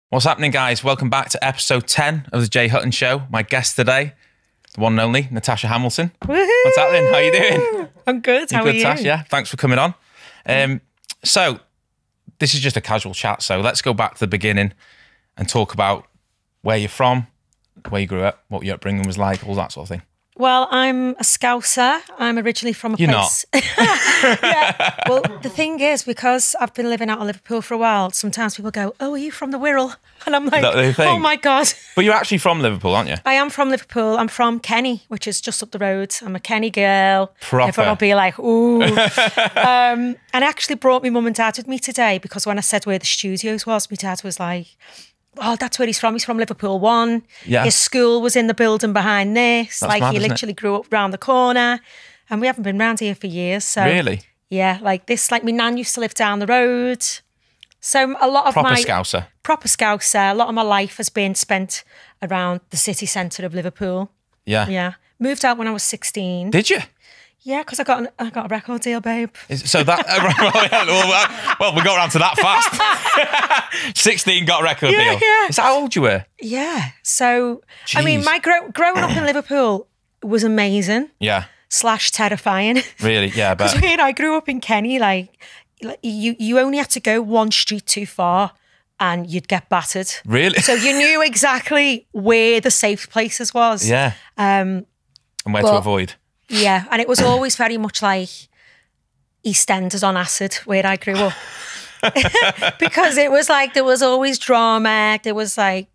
What's happening, guys? Welcome back to episode 10 of the Jay Hutton Show. My guest today, the one and only Natasha Hamilton. What's happening? How you doing? I'm good. How are you? Tash? Yeah, thanks for coming on. So this is just a casual chat. So let's go back to the beginning and talk about where you're from, where you grew up, what your upbringing was like, all that sort of thing. Well, I'm a Scouser. I'm originally from a place. You're not. Yeah. Well, the thing is, because I've been living out of Liverpool for a while, sometimes people go, "Oh, are you from the Wirral?" And I'm like, "Oh my God." But you're actually from Liverpool, aren't you? I am from Liverpool. I'm from Kenny, which is just up the road. I'm a Kenny girl. Proper. Everyone will be like, "Ooh." And I actually brought my mum and dad with me today because when I said where the studios was, my dad was like, "Oh, that's where he's from. He's from Liverpool 1. Yeah. His school was in the building behind this. That's mad, he literally grew up round the corner. And we haven't been round here for years. So Really? Yeah, like my nan used to live down the road. So a lot of Proper Scouser. Proper Scouser. A lot of my life has been spent around the city centre of Liverpool. Yeah. Yeah. Moved out when I was 16. Did you? Yeah, because I got a record deal, babe. So that, well, we got around to that fast. 16 got a record deal. Yeah. Is that how old you were? Yeah. So, Jeez. I mean, my growing up in Liverpool was amazing. Yeah. / terrifying. Really? Yeah, but Because when I grew up in Kenny, like you only had to go one street too far and you'd get battered. Really? So you knew exactly where the safe places was. Yeah. And where to avoid. Yeah, and it was always very much like EastEnders on acid where I grew up. Because it was like there was always drama. There was like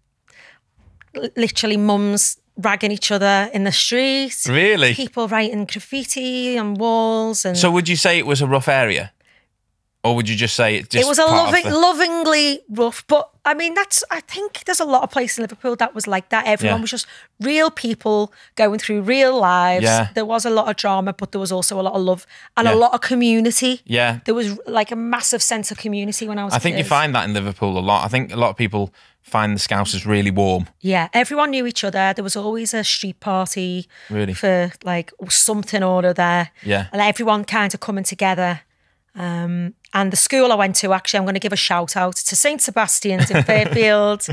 literally mums ragging each other in the street. Really? People writing graffiti on walls. And So would you say it was a rough area? Or would you just say it just it was a lovingly rough, but I mean, I think there's a lot of places in Liverpool that was like that. Everyone was just real people going through real lives. Yeah. There was a lot of drama, but there was also a lot of love and a lot of community. Yeah. There was like a massive sense of community when I was I think you find that in Liverpool a lot. I think a lot of people find the Scousers really warm. Yeah, everyone knew each other. There was always a street party Really? for like something or other. Yeah. And everyone kind of coming together. And the school I went to, actually, I'm going to give a shout out to St. Sebastian's in Fairfield.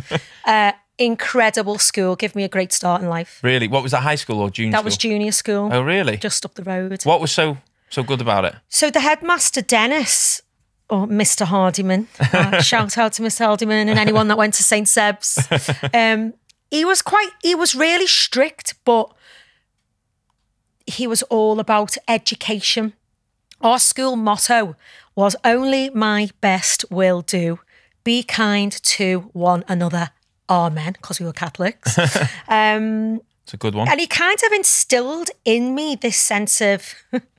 Incredible school. Give me a great start in life. Really? What was that, high school or junior That school? was junior school. Oh, really? Just up the road. What was so good about it? So the headmaster, Dennis, or Mr. Hardiman, shout out to Mr. Hardiman and anyone that went to St. Seb's. He was really strict, but he was all about education. Our school motto was only my best will do. Be kind to one another. Amen, because we were Catholics. It's a good one. And he kind of instilled in me this sense of,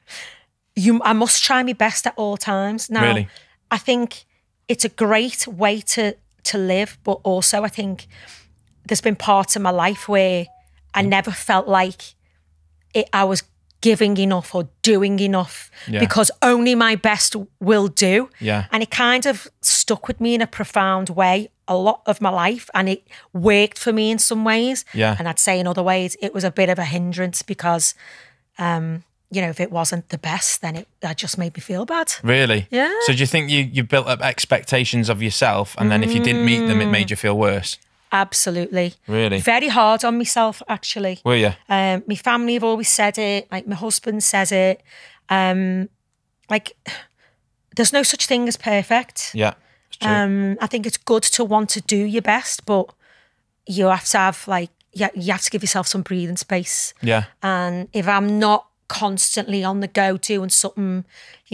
I must try my best at all times. Now, Really? I think it's a great way to live, but also I think there's been parts of my life where I never felt like I was giving enough or doing enough because only my best will do. Yeah. And it kind of stuck with me in a profound way a lot of my life, and it worked for me in some ways. Yeah. And I'd say in other ways it was a bit of a hindrance because, if it wasn't the best, then that just made me feel bad. Really? Yeah. So do you think you built up expectations of yourself and then if you didn't meet them, it made you feel worse? Absolutely. Really? Very hard on myself, actually. Were you? My family have always said it. Like my husband says it. Like there's no such thing as perfect. Yeah, it's true. I think it's good to want to do your best, but you have to have you have to give yourself some breathing space. Yeah. And if I'm not constantly on the go doing something,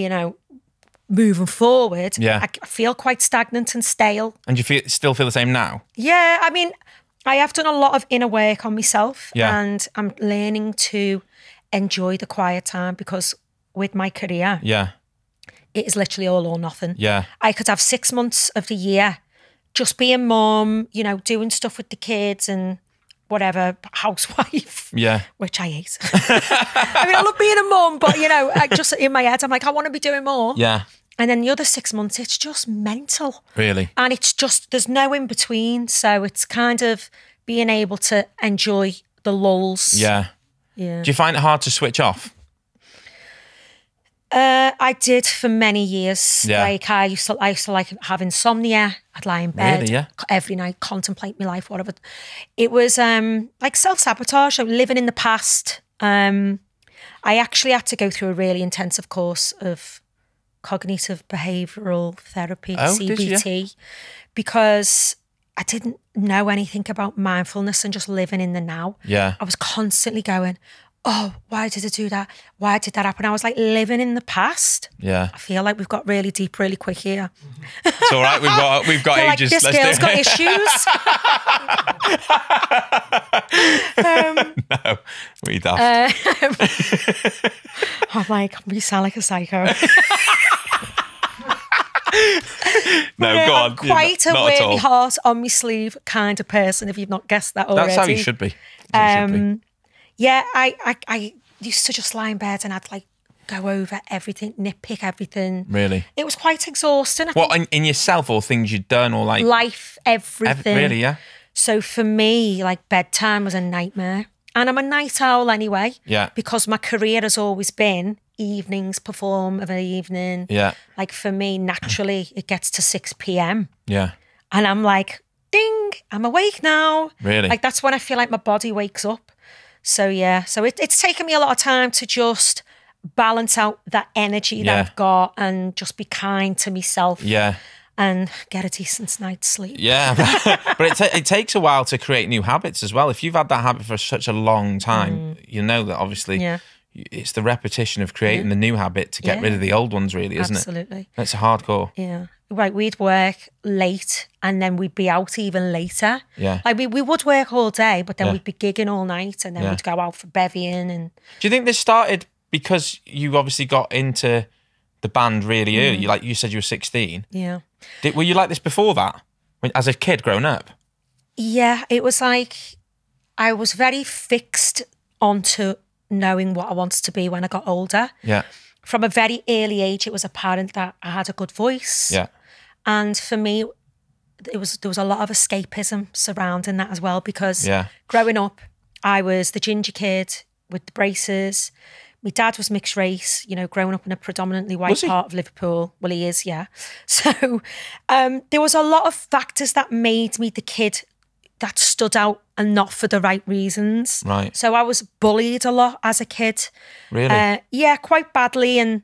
moving forward, I feel quite stagnant and stale. And you still feel the same now? Yeah, I mean, I have done a lot of inner work on myself, and I'm learning to enjoy the quiet time because with my career, it is literally all or nothing. Yeah. I could have 6 months of the year just being mum, doing stuff with the kids and whatever, housewife. Yeah. Which I hate. I mean, I love being a mum, but I just in my head, I'm like, I want to be doing more. Yeah. And then the other 6 months, it's just mental. Really? And it's just, there's no in between. So it's kind of being able to enjoy the lulls. Yeah. Yeah. Do you find it hard to switch off? I did for many years. Yeah. Like I used to like have insomnia. I'd lie in bed Really, yeah? every night, contemplate my life, whatever. It was like self-sabotage, like living in the past. I actually had to go through a really intensive course of cognitive behavioural therapy, CBT, because I didn't know anything about mindfulness and just living in the now. Yeah. I was constantly going, oh, why did I do that? Why did that happen? I was like living in the past. Yeah. I feel like we've got really deep really quick here. It's all right. We've got You're ages. like, this girl's got issues. No, we daft. I'm like, you sound like a psycho. No, go on. I'm quite a wear my heart on my sleeve kind of person, if you've not guessed that already. That's how you should be. Yeah, I used to just lie in bed and I'd like go over everything, nitpick everything. Really? It was quite exhausting. What, in yourself or things you'd done or like? Life, everything. Really, yeah? So for me, like bedtime was a nightmare. And I'm a night owl anyway. Yeah. Because my career has always been evenings, perform of an evening. Yeah. Like for me, naturally, it gets to 6 p.m. Yeah. And I'm like, ding, I'm awake now. Really? Like that's when I feel like my body wakes up. So yeah, so it's taken me a lot of time to just balance out that energy that I've got and just be kind to myself. Yeah. And get a decent night's sleep. Yeah, but it takes a while to create new habits as well. If you've had that habit for such a long time, you know that obviously it's the repetition of creating the new habit to get rid of the old ones, really, isn't it? Absolutely. It's hardcore. Yeah. Right, we'd work late and then we'd be out even later. Yeah. Like we would work all day, but then we'd be gigging all night and then we'd go out for bevying. And do you think this started because you obviously got into the band really early? Like you said you were 16. Yeah. Were you like this before that? As a kid growing up? Yeah, it was like I was very fixed onto knowing what I wanted to be when I got older. Yeah. From a very early age, it was apparent that I had a good voice. Yeah. And for me, there was a lot of escapism surrounding that as well, because growing up, I was the ginger kid with the braces. My dad was mixed race, you know, growing up in a predominantly white part of Liverpool. Well, he is, yeah. So there was a lot of factors that made me the kid that stood out and not for the right reasons. Right. So I was bullied a lot as a kid. Really? Yeah, quite badly. And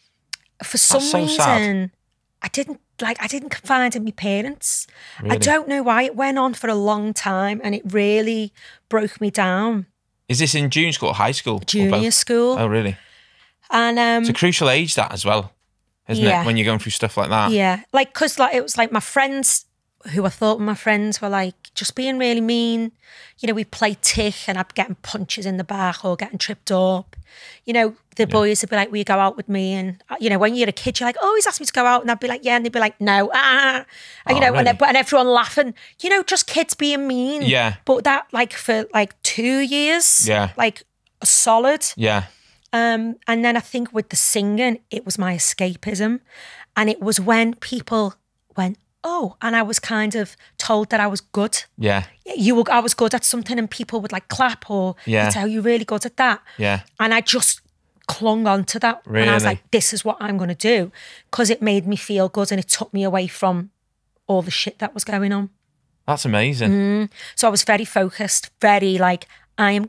for some reason, sad. I didn't confide in my parents. Really? I don't know why. It went on for a long time and it really broke me down. Is this in junior school or high school? Junior school. Oh, really? And it's a crucial age, that as well, isn't it? When you're going through stuff like that. Yeah, like because like it was like my friends, who I thought were my friends, were like just being really mean. You know, we play tick and I'd be getting punches in the back or getting tripped up. You know, the boys would be like, "Will you go out with me?" And you know, when you're a kid, you're like, "Oh, he's asked me to go out," and I'd be like, "Yeah," and they'd be like, "No," and, you know, really? and everyone laughing. You know, just kids being mean. Yeah. But that like for like 2 years. Yeah. Like a solid. Yeah. And then I think with the singing, it was my escapism. And it was when people went, oh, and I was kind of told that I was good. Yeah. I was good at something and people would like clap or say, oh, you're really good at that. Yeah. And I just clung on to that. Really? And I was like, this is what I'm going to do. Because it made me feel good and it took me away from all the shit that was going on. That's amazing. So I was very focused, very like, I'd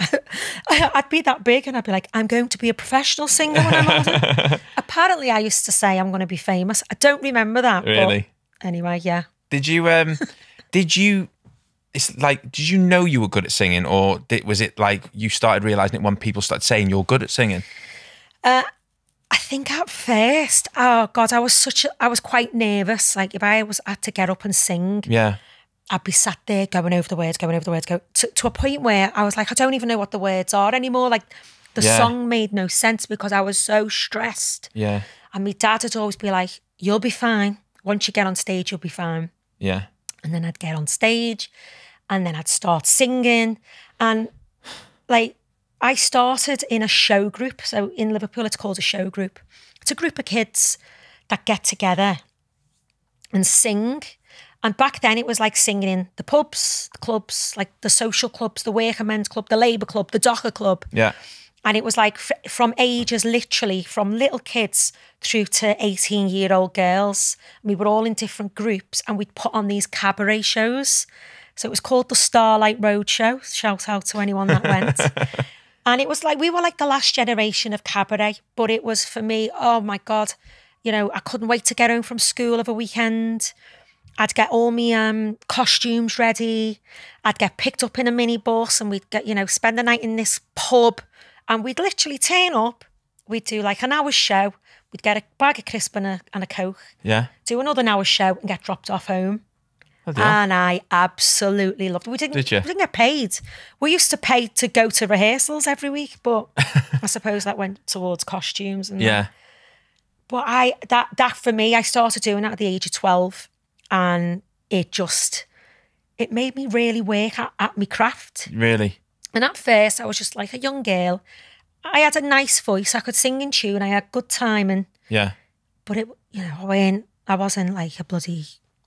be that big and I'd be like, I'm going to be a professional singer when I'm older. Apparently I used to say I'm going to be famous. I don't remember that. Really? But anyway, yeah. Did you know you were good at singing, or was it like you started realising it when people started saying you're good at singing? I think at first, oh God, I was quite nervous. Like if I had to get up and sing. Yeah. I'd be sat there going over the words, to a point where I was like, I don't even know what the words are anymore. Like the song made no sense because I was so stressed. Yeah. And my dad would always be like, you'll be fine. Once you get on stage, you'll be fine. Yeah. And then I'd get on stage and then I'd start singing. And like I started in a show group. So in Liverpool, it's called a show group. It's a group of kids that get together and sing. And back then it was like singing in the pubs, the clubs, like the social clubs, the working men's club, the Labour club, the Docker club. Yeah. And it was like from ages, literally from little kids through to 18-year-old girls. And we were all in different groups and we'd put on these cabaret shows. So it was called the Starlight Roadshow. Shout out to anyone that went. And it was like, we were like the last generation of cabaret. But it was for me, oh my God, you know, I couldn't wait to get home from school of a weekend. I'd get all my costumes ready. I'd get picked up in a minibus and we'd get, you know, spend the night in this pub. And we'd literally turn up. We'd do like an hour's show. We'd get a bag of crisp and a Coke. Yeah. Do another hour's show and get dropped off home. Oh, and I absolutely loved it. We didn't get paid. We used to pay to go to rehearsals every week, but I suppose that went towards costumes. And yeah. That. But that for me, I started doing that at the age of 12. And it made me really work at my craft. Really? And at first, I was just like a young girl. I had a nice voice. I could sing in tune. I had good timing. Yeah. But it wasn't like a bloody.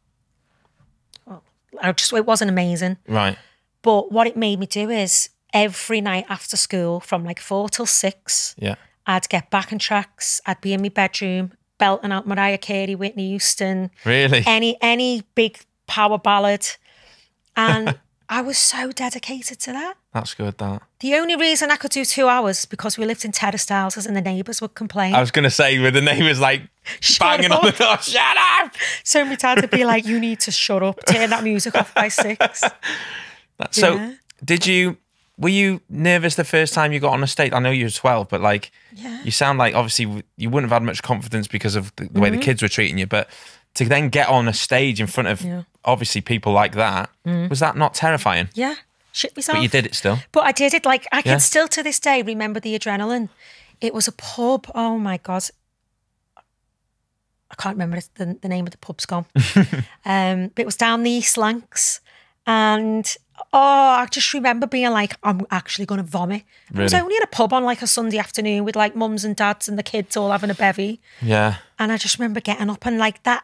Well, it wasn't amazing. Right. But what it made me do is every night after school, from like 4 till 6. Yeah. I'd get back on tracks. I'd be in my bedroom, belting out Mariah Carey, Whitney Houston. Really? Any big power ballad. And I was so dedicated to that. That's good, that. The only reason I could do 2 hours because we lived in terraced houses and the neighbours would complain. I was going to say, with the neighbours like banging on the door, shut up! So my dad would be like, you need to shut up, turn that music off by 6. So were you nervous the first time you got on a stage? I know you were 12, but like, you sound like obviously you wouldn't have had much confidence because of the way the kids were treating you, but to then get on a stage in front of obviously people like that, was that not terrifying? Yeah, shit myself. But you did it still. But I did it, like, I can still to this day remember the adrenaline. It was a pub, oh my God. I can't remember the name of the pub's gone. But it was down the East Lancs. And I just remember being like, I'm actually going to vomit. Really? I was only in a pub on like a Sunday afternoon with like mums and dads and the kids all having a bevy. Yeah. And I just remember getting up and like that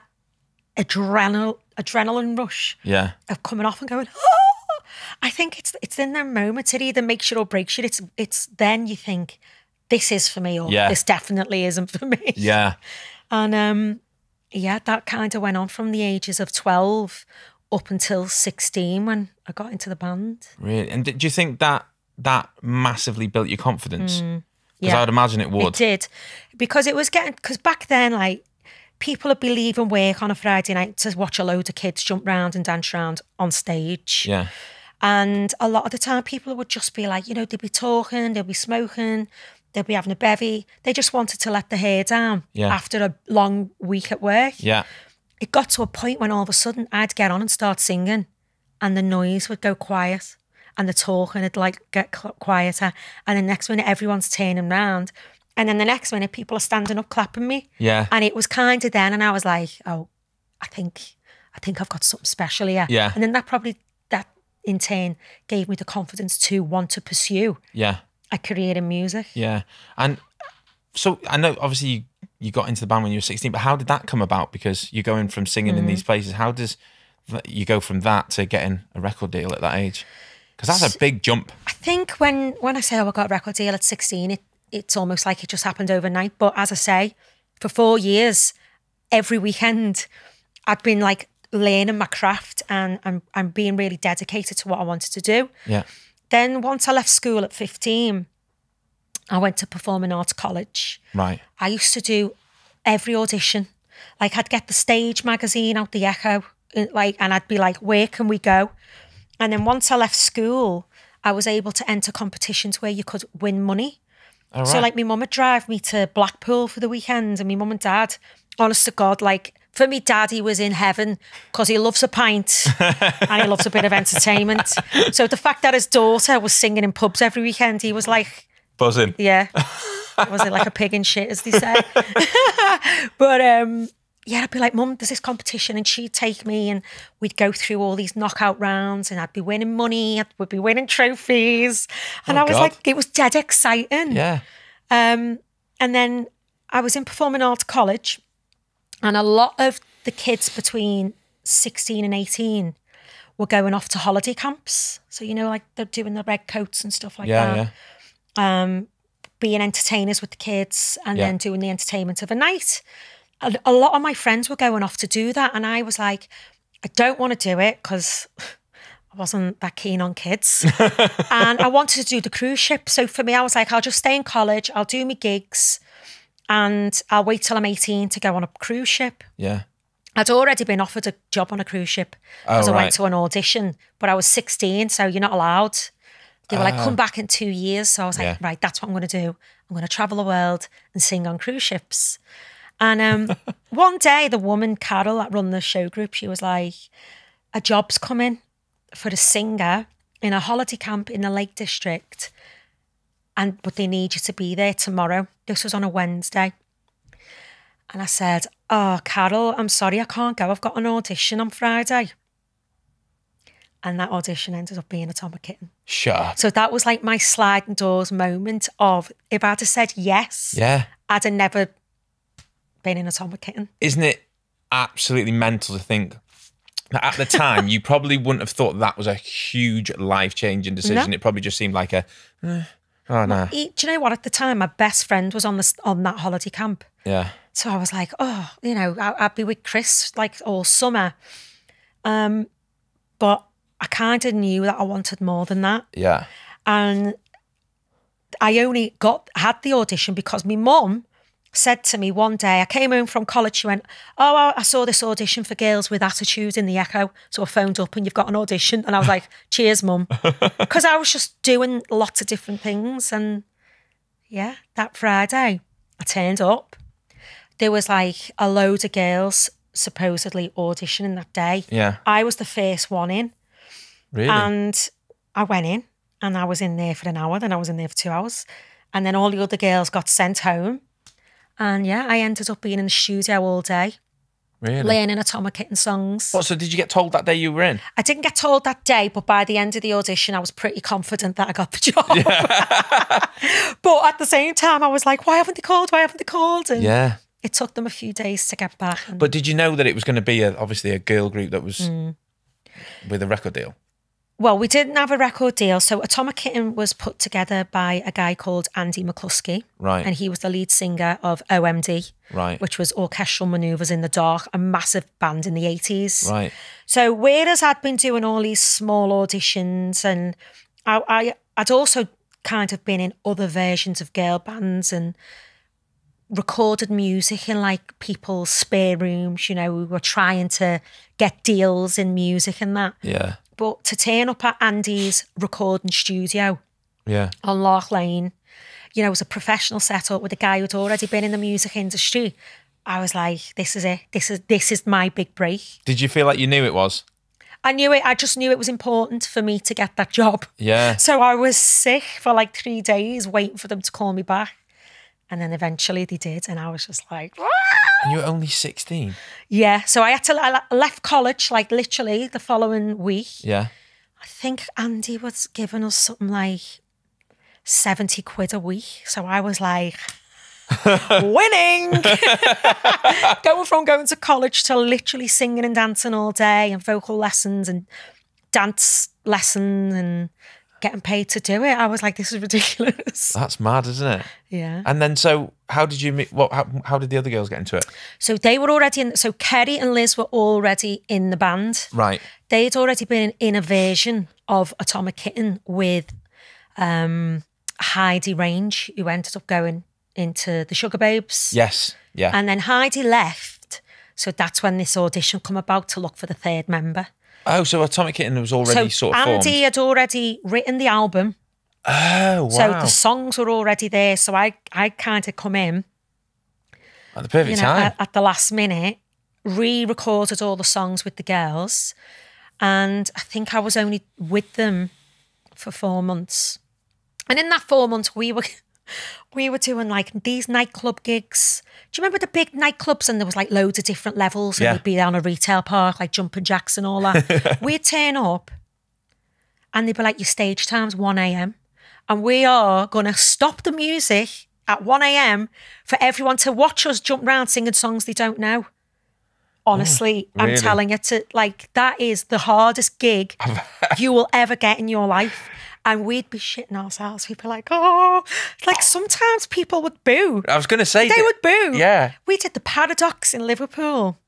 adrenaline rush of coming off and going, oh! I think it's in that moment. It either makes you or breaks you. It's then you think, this is for me or this definitely isn't for me. Yeah. And that kind of went on from the ages of 12 up until 16 when I got into the band. Really? And do you think that massively built your confidence? Because I would imagine it would. It did. Because because back then, like, people would be leaving work on a Friday night to watch a load of kids jump round and dance around on stage. Yeah. And a lot of the time people would just be like, you know, they'd be talking, they'd be smoking, they'd be having a bevy. They just wanted to let the hair down after a long week at work. Yeah. It got to a point when all of a sudden I'd get on and start singing and the noise would go quiet and the talking would like get quieter. And the next minute everyone's turning round. And then the next minute people are standing up clapping me. Yeah. And it was kind of then and I was like, oh, I think I've got something special here. Yeah. And then that in turn gave me the confidence to want to pursue a career in music. Yeah. And so I know obviously you got into the band when you were 16, but how did that come about? Because you're going from singing in these places. How does you go from that to getting a record deal at that age? Because that's a big jump. I think when I say, I got a record deal at 16, it's almost like it just happened overnight. But as I say, for 4 years, every weekend, I'd been like learning my craft and being really dedicated to what I wanted to do. Yeah. Then once I left school at 15, I went to Performing Arts College. Right. I used to do every audition. Like I'd get the Stage magazine out the Echo, and I'd be like, where can we go? And then once I left school, I was able to enter competitions where you could win money. All right. So like my mum would drive me to Blackpool for the weekend and my mum and dad, honest to God, like for me, dad, he was in heaven because he loves a pint and he loves a bit of entertainment. So the fact that his daughter was singing in pubs every weekend, he was like... buzzing. Yeah. Was it like a pig in shit, as they say? But I'd be like, Mum, there's this competition, and she'd take me and we'd go through all these knockout rounds and I'd be winning money, we'd be winning trophies. And I was like, it was dead exciting. Yeah. And then I was in Performing Arts College, and a lot of the kids between 16 and 18 were going off to holiday camps. So, you know, like they're doing the red coats and stuff like that. Yeah. being entertainers with the kids and then doing the entertainment of a night. A lot of my friends were going off to do that, and I was like, I don't want to do it because I wasn't that keen on kids. And I wanted to do the cruise ship. So for me, I was like, I'll just stay in college, I'll do my gigs, and I'll wait till I'm 18 to go on a cruise ship. Yeah. I'd already been offered a job on a cruise ship because I went to an audition, but I was 16, so you're not allowed. They were like, come back in 2 years. So I was like, right, that's what I'm going to do. I'm going to travel the world and sing on cruise ships. And one day, the woman, Carol, that run the show group, she was like, a job's coming for a singer in a holiday camp in the Lake District, but they need you to be there tomorrow. This was on a Wednesday. And I said, oh, Carol, I'm sorry, I can't go. I've got an audition on Friday. And that audition ended up being Atomic Kitten. Sure. So that was like my sliding doors moment of, if I'd have said yes, I'd have never been in Atomic Kitten. Isn't it absolutely mental to think that at the time you probably wouldn't have thought that was a huge life-changing decision? No. It probably just seemed like a, oh no. Do you know what? At the time, my best friend was on that holiday camp. Yeah. So I was like, oh, you know, I'd be with Chris like all summer. But I kind of knew that I wanted more than that. Yeah. And I only had the audition because my mum said to me one day, I came home from college, she went, oh, I saw this audition for Girls with Attitude in the Echo. So I phoned up and you've got an audition. And I was like, cheers, mum. Because I was just doing lots of different things. And yeah, that Friday, I turned up. There was like a load of girls supposedly auditioning that day. Yeah. I was the first one in. Really? And I went in and I was in there for an hour, then I was in there for 2 hours. And then all the other girls got sent home. And yeah, I ended up being in the studio all day. Really? Learning Atomic Kitten songs. What, so did you get told that day you were in? I didn't get told that day, but by the end of the audition, I was pretty confident that I got the job. Yeah. But at the same time, I was like, why haven't they called? Why haven't they called? And yeah. It took them a few days to get back. But did you know that it was going to be obviously a girl group that was with a record deal? Well, we didn't have a record deal. So Atomic Kitten was put together by a guy called Andy McCluskey. Right. And he was the lead singer of OMD. Right. Which was Orchestral Manoeuvres in the Dark, a massive band in the 80s. Right. So whereas I'd been doing all these small auditions and I'd also kind of been in other versions of girl bands and recorded music in like people's spare rooms, you know, we were trying to get deals in music and that. Yeah. But to turn up at Andy's recording studio on Lark Lane, you know, it was a professional setup with a guy who'd already been in the music industry. I was like, this is it. This is my big break. Did you feel like you knew it was? I knew it. I just knew it was important for me to get that job. Yeah. So I was sick for like 3 days waiting for them to call me back. And then eventually they did. And I was just like, ah! And you were only 16? Yeah. So I left college like literally the following week. Yeah. I think Andy was giving us something like 70 quid a week. So I was like, winning! Going to college to literally singing and dancing all day and vocal lessons and dance lessons and getting paid to do it. I was like, this is ridiculous. That's mad, isn't it? Yeah. And then, so how did you meet? How did the other girls get into it? So they were already in. So Kerry and Liz were already in the band. Right. They'd already been in a version of Atomic Kitten with Heidi Range, who ended up going into the Sugar Babes. Yes. Yeah. And then Heidi left. So that's when this audition come about to look for the third member. Oh, so Atomic Kitten was already sort of formed. Andy had already written the album. Oh, wow. So the songs were already there. So I kind of come in. At the perfect time. At the last minute, re-recorded all the songs with the girls. And I think I was only with them for 4 months. And in that 4 months, we were doing like these nightclub gigs. Do you remember the big nightclubs? And there was like loads of different levels. And we'd be down a retail park, like Jumping Jacks and all that. We'd turn up and they'd be like, your stage time's 1 a.m. And we are going to stop the music at 1 a.m. for everyone to watch us jump around singing songs they don't know. Honestly, really? I'm telling you, that is the hardest gig you will ever get in your life. And we'd be shitting ourselves. We'd be like, oh, like sometimes people would boo. I was going to say. They would boo. Yeah. We did the Paradox in Liverpool.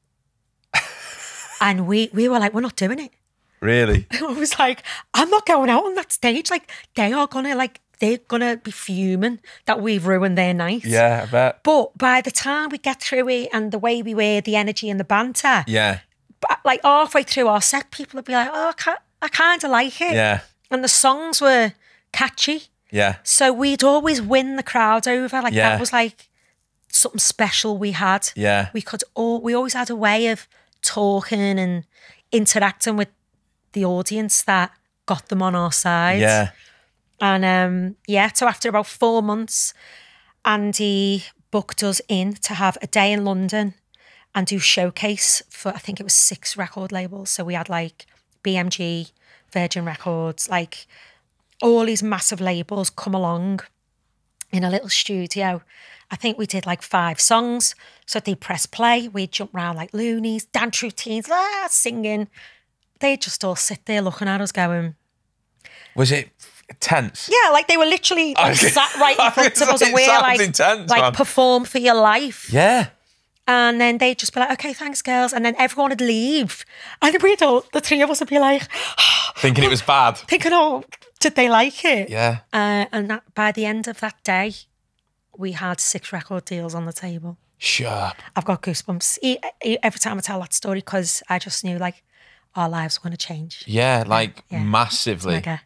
And we were like, we're not doing it. Really? I was like, I'm not going out on that stage. Like, they're gonna be fuming that we've ruined their night. Yeah, I bet. But by the time we get through it and the way we were, the energy and the banter, Yeah. like halfway through our set, people would be like, oh, I kind of like it. Yeah. And the songs were catchy. Yeah. So we'd always win the crowd over. Like Yeah. that was like something special we had. Yeah. We always had a way of talking and interacting with the audience that got them on our side. Yeah. And so after about 4 months, Andy booked us in to have a day in London and do showcase for, I think it was 6 record labels. So we had like BMG, Virgin Records, like all these massive labels come along in a little studio. I think we did like 5 songs. So they press play, we'd jump around like loonies, dance routines, singing. They'd just all sit there looking at us going... Was it tense? Yeah, like they were literally sat right in front of us and we're like, intense, like man. perform for your life. Yeah. And then they'd just be like, okay, thanks, girls. And then everyone would leave. And we'd all, the 3 of us would be like... Thinking it was bad. Thinking, oh, did they like it? Yeah. And that, by the end of that day, we had 6 record deals on the table. Sure. I've got goosebumps every time I tell that story because I just knew like our lives were going to change. Yeah, like massively. Mega.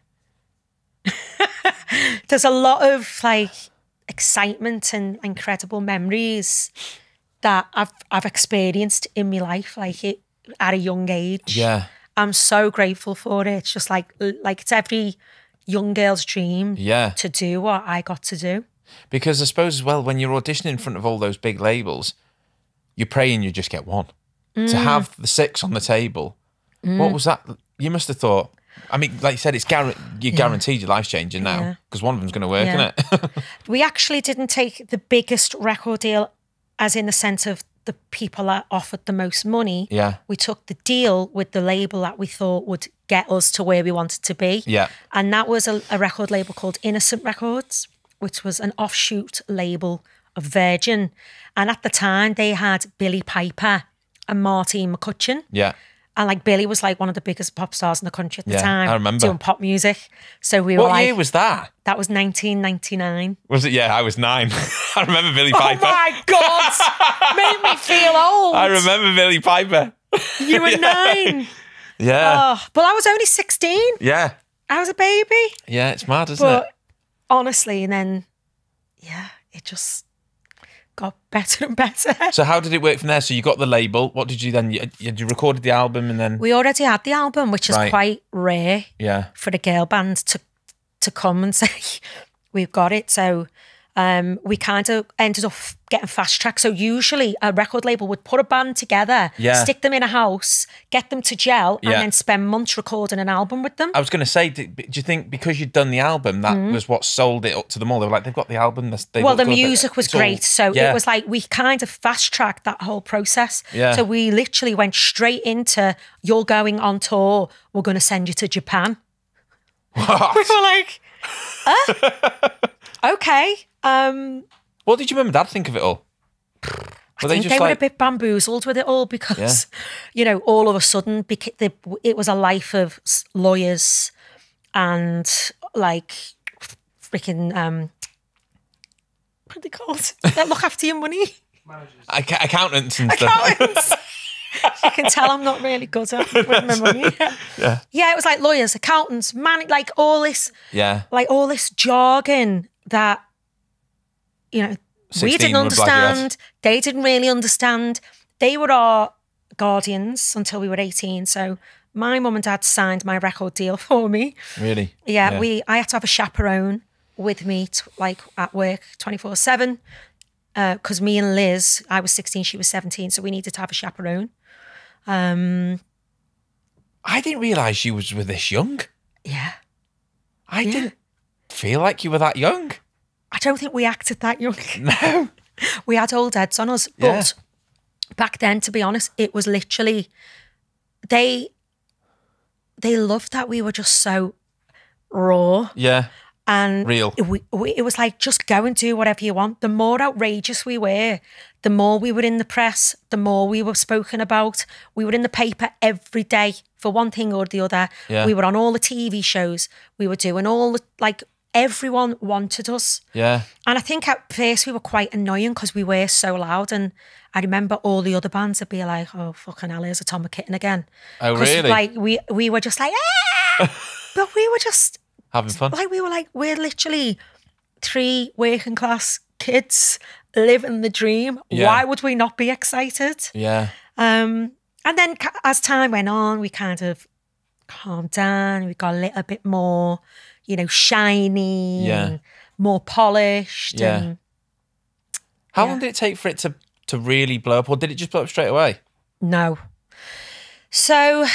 There's a lot of like excitement and incredible memories that I've experienced in my life, like it at a young age. Yeah. I'm so grateful for it. It's just like it's every young girl's dream to do what I got to do. Because I suppose as well, when you're auditioning in front of all those big labels, you're praying you just get one. To have the 6 on the table, what was that? You must have thought, I mean, like you said, it's guaranteed your life's changing now because one of them's going to work, isn't it? We actually didn't take the biggest record deal as in the sense of the people that offered the most money. Yeah. We took the deal with the label that we thought would get us to where we wanted to be. Yeah. And that was a record label called Innocent Records, which was an offshoot label of Virgin. And at the time, they had Billy Piper and Martine McCutcheon. Yeah. And like Billy was like one of the biggest pop stars in the country at the time. I remember. Doing pop music. So we were What like... year was that? That was 1999. Was it? Yeah, I was 9. I remember Billy Piper. Oh my God! Made me feel old. I remember Billy Piper. You were 9. Yeah. Oh, but I was only 16. Yeah. I was a baby. Yeah, it's mad, isn't But it? honestly, and then, it just got better and better. So how did it work from there? So you got the label. What did you then? You recorded the album and then... We already had the album, which is quite rare for a girl band to come and say, we've got it. So we kind of ended up getting fast tracked. So usually a record label would put a band together, stick them in a house, get them to gel, and then spend months recording an album with them. I was going to say, do you think because you'd done the album, that was what sold it up to them all? They were like, they've got the album. Well, the music was great. So it was like we kind of fast tracked that whole process. Yeah. So we literally went straight into, you're going on tour, we're going to send you to Japan. What? We were like, okay. What did your mum and dad think of it all? I think they were a bit bamboozled with it all because, all of a sudden, it was a life of lawyers and like freaking, what are they called? That look after your money. Accountants and stuff. Accountants. You can tell I'm not really good at with my money. Yeah. Yeah, it was like lawyers, accountants, like all this, like all this jargon that, we didn't understand. They didn't really understand. They were our guardians until we were 18. So my mum and dad signed my record deal for me. Really? Yeah. I had to have a chaperone with me, at work 24/7. Because me and Liz, I was 16, she was 17, so we needed to have a chaperone. I didn't realise you was with this young. Yeah. I didn't feel like you were that young. I don't think we acted that young. No. We had old heads on us. But back then, to be honest, it was literally, they loved that we were just so raw. Yeah. And Real. it was like, just go and do whatever you want. The more outrageous we were, the more we were in the press, the more we were spoken about. We were in the paper every day for one thing or the other. Yeah. We were on all the TV shows. We were doing all the, like, everyone wanted us. Yeah. And I think at first we were quite annoying because we were so loud. And I remember all the other bands would be like, oh, fucking hell, here's Atomic Kitten again. Oh, really? Like, we were just like, ah! But we were just... Having fun. Like, we're literally 3 working class kids living the dream. Yeah. Why would we not be excited? Yeah. And then as time went on, we kind of calmed down. We got a little bit more, shiny, and more polished. Yeah. And, How long did it take for it to really blow up, or did it just blow up straight away? No. So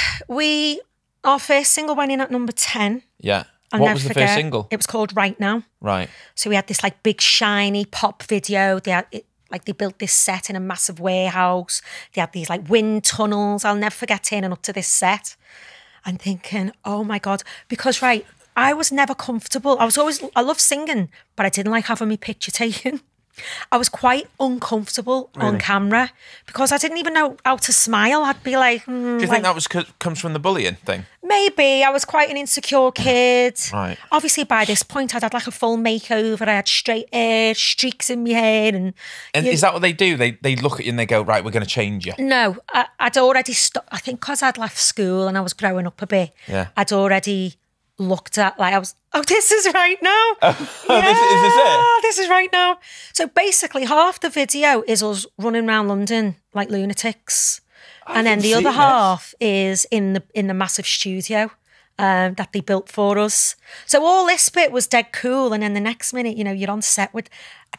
our first single went in at number 10. Yeah. I'll What never was the forget. first single? It was called Right Now. Right. So we had this like big shiny pop video. They built this set in a massive warehouse. They had these like wind tunnels. I'll never forget turning up to this set and thinking, oh my God, because I was never comfortable. I love singing, but I didn't like having my picture taken. I was quite uncomfortable on camera because I didn't even know how to smile. I'd be like, Do you think that comes from the bullying thing? Maybe. I was quite an insecure kid. Right. Obviously, by this point, I'd had like a full makeover. I had straight hair, streaks in my hair. And is that what they do? They look at you and they go, right, we're going to change you. No, I'd already stopped. I think because I'd left school and I was growing up a bit, I'd already looked at, like, I was, oh, this is right now. Yeah, is this it? This is right now. So basically, half the video is us running around London like lunatics. And then the other half is in the massive studio that they built for us. So all this bit was dead cool. And then the next minute, you're on set with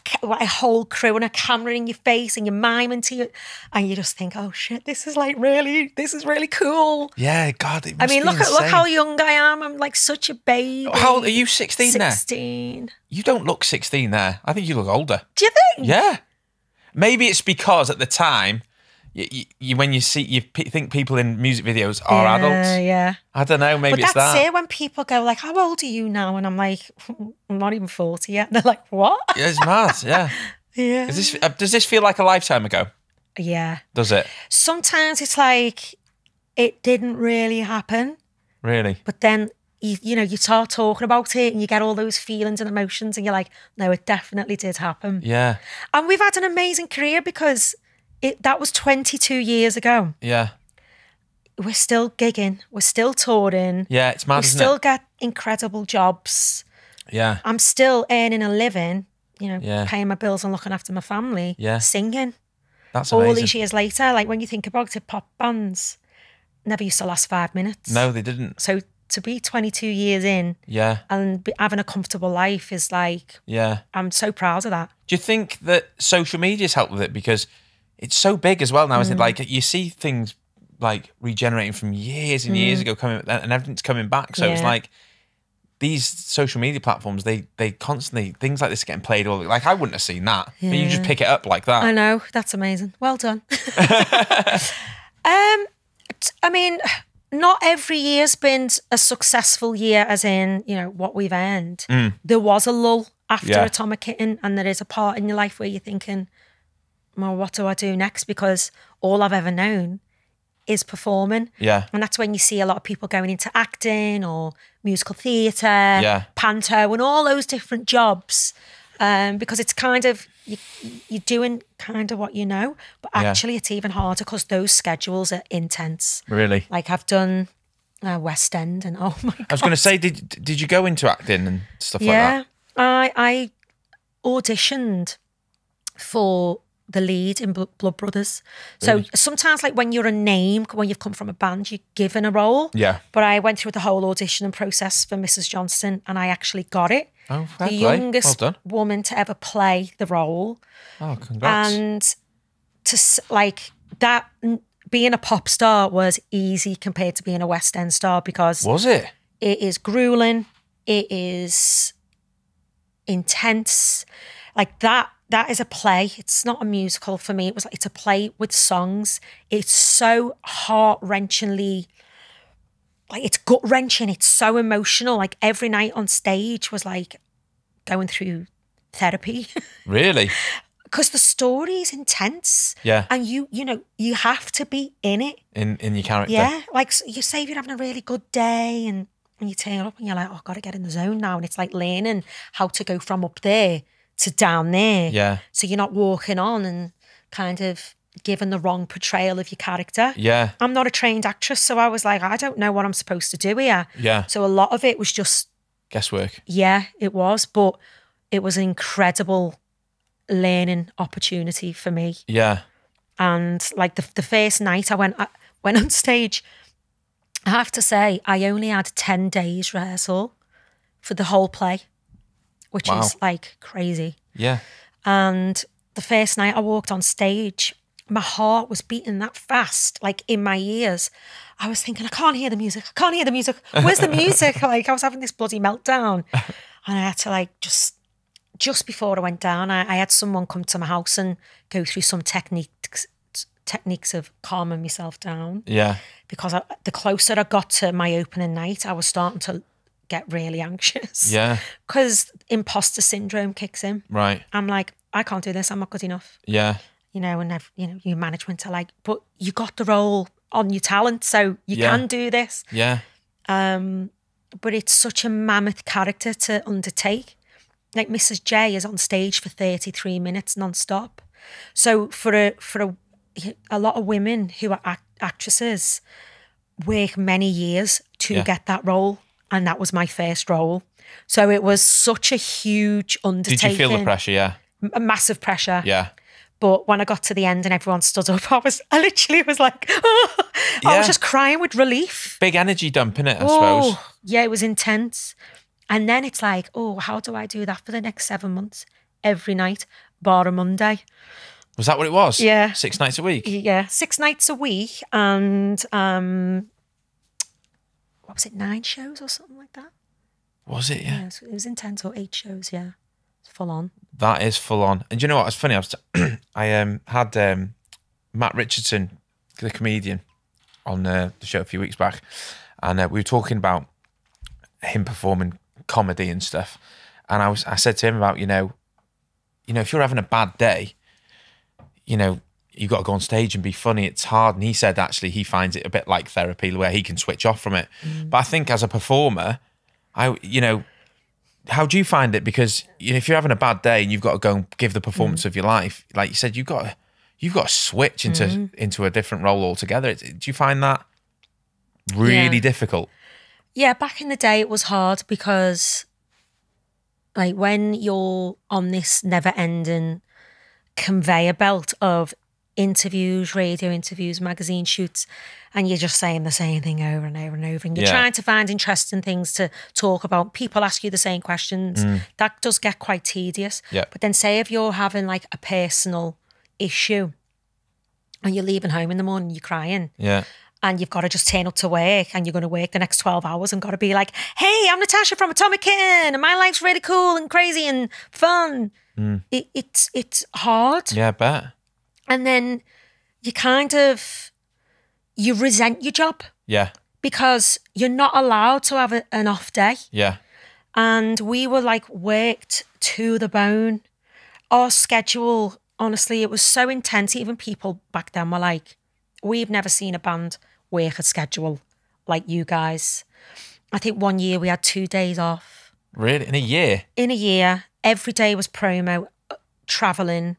a whole crew and a camera in your face and you're miming to you. And you just think, oh shit, this is really cool. Yeah, God, it must look how young I am. I'm like such a baby. How old are you, 16 there? 16. You don't look 16 there. I think you look older. Do you think? Yeah. Maybe it's because at the time, when you think people in music videos are adults. Yeah. I don't know, maybe it's that. But that's it when people go like, how old are you now? And I'm like, I'm not even 40 yet. And they're like, what? Yeah, it's mad, yeah. Yeah. Does this feel like a lifetime ago? Yeah. Does it? Sometimes it's like, it didn't really happen. Really? But then, you start talking about it and you get all those feelings and emotions and you're like, no, it definitely did happen. Yeah. And we've had an amazing career because that was 22 years ago. Yeah. We're still gigging. We're still touring. Yeah, it's mad, We still get incredible jobs. Yeah. I'm still earning a living, paying my bills and looking after my family. Yeah. Singing. That's amazing. All these years later, like when you think about it, pop bands never used to last 5 minutes. No, they didn't. So to be 22 years in and having a comfortable life is like, I'm so proud of that. Do you think that social media's helped with it? Because it's so big as well now, isn't it? Like, you see things like regenerating from years and years ago coming, and everything's coming back. So it's like these social media platforms, they constantly, things like this are getting played all, like I wouldn't have seen that. But you just pick it up like that. I know, that's amazing. Well done. I mean, not every year's been a successful year as in, what we've earned. There was a lull after Atomic Kitten, and there is a part in your life where you're thinking, well, what do I do next? Because all I've ever known is performing. Yeah. And that's when you see a lot of people going into acting or musical theatre, panto, and all those different jobs. Because it's kind of, you're doing kind of what you know, but actually it's even harder because those schedules are intense. Really? Like I've done West End and oh my God. I was going to say, did you go into acting and stuff like that? Yeah, I auditioned for the lead in Blood Brothers. So sometimes like when you're a name, when you've come from a band, you're given a role. Yeah. But I went through the whole auditioning process for Mrs. Johnston and I actually got it. Oh, fair the play. youngest Well done. woman to ever play the role. Oh, congrats. And to like that, being a pop star was easy compared to being a West End star because... Was it? It is grueling. It is intense. Like that is a play. It's not a musical for me. It's a play with songs. It's so heart-wrenchingly like it's gut wrenching. It's so emotional. Like every night on stage was like going through therapy. Really? Because the story is intense. Yeah. And you know, you have to be in it. In your character. Yeah. Like you say if you're having a really good day and you turn up and you're like, oh, I've got to get in the zone now. And it's like learning how to go from up there to down there. Yeah. So you're not walking on and kind of giving the wrong portrayal of your character. Yeah. I'm not a trained actress, so I was like, I don't know what I'm supposed to do here. Yeah. So a lot of it was just... guesswork. Yeah, it was. But it was an incredible learning opportunity for me. Yeah. And like the first night I went on stage, I have to say, I only had 10 days rehearsal for the whole play, which is like crazy. Yeah. And the first night I walked on stage, my heart was beating that fast, like in my ears. I was thinking, I can't hear the music. I can't hear the music. Where's the music? Like I was having this bloody meltdown. And I had to like just before I went down, I had someone come to my house and go through some techniques of calming myself down. Yeah. Because the closer I got to my opening night, I was starting to get really anxious. Yeah. Because imposter syndrome kicks in. Right. I'm like, I can't do this. I'm not good enough. Yeah. You know, and your management are like, but you got the role on your talent, so you can do this. Yeah. But it's such a mammoth character to undertake. Like Mrs. J is on stage for 33 minutes non-stop. So for a lot of women who are actresses work many years to get that role, and that was my first role. So it was such a huge undertaking. Did you feel the pressure? Yeah. A massive pressure. Yeah. But when I got to the end and everyone stood up, I literally was like, oh, I was just crying with relief. Big energy dump, innit, I suppose. Yeah, it was intense. And then it's like, oh, how do I do that for the next 7 months? Every night, bar a Monday. Was that what it was? Yeah. 6 nights a week? Yeah, 6 nights a week. And what was it, 9 shows or something like that? Was it? Yeah. It was intense, or 8 shows, yeah. It's full on. That is full on. And do you know what? It's funny. I had Matt Richardson, the comedian, on the show a few weeks back, and we were talking about him performing comedy and stuff. And I said to him about you know if you're having a bad day, you got to go on stage and be funny. It's hard. And he said actually he finds it a bit like therapy where he can switch off from it. But I think as a performer, how do you find it? Because if you're having a bad day and you've got to go and give the performance of your life, like you said, you've got to switch into a different role altogether. Do you find that really difficult? Yeah, back in the day it was hard because like when you're on this never-ending conveyor belt of interviews, radio interviews, magazine shoots, and you're just saying the same thing over and over and over, and you're trying to find interesting things to talk about. People ask you the same questions. That does get quite tedious. Yeah. But then say if you're having like a personal issue and you're leaving home in the morning, you're crying. Yeah. And you've got to just turn up to work and you're going to work the next 12 hours and got to be like, hey, I'm Natasha from Atomic Kitten and my life's really cool and crazy and fun. It's hard. Yeah, I bet. And then you resent your job. Yeah. Because you're not allowed to have an off day. Yeah. And we were like worked to the bone. Our schedule, honestly, it was so intense. Even people back then were like, we've never seen a band work a schedule like you guys. I think one year we had 2 days off. Really? In a year? In a year. Every day was promo, travelling.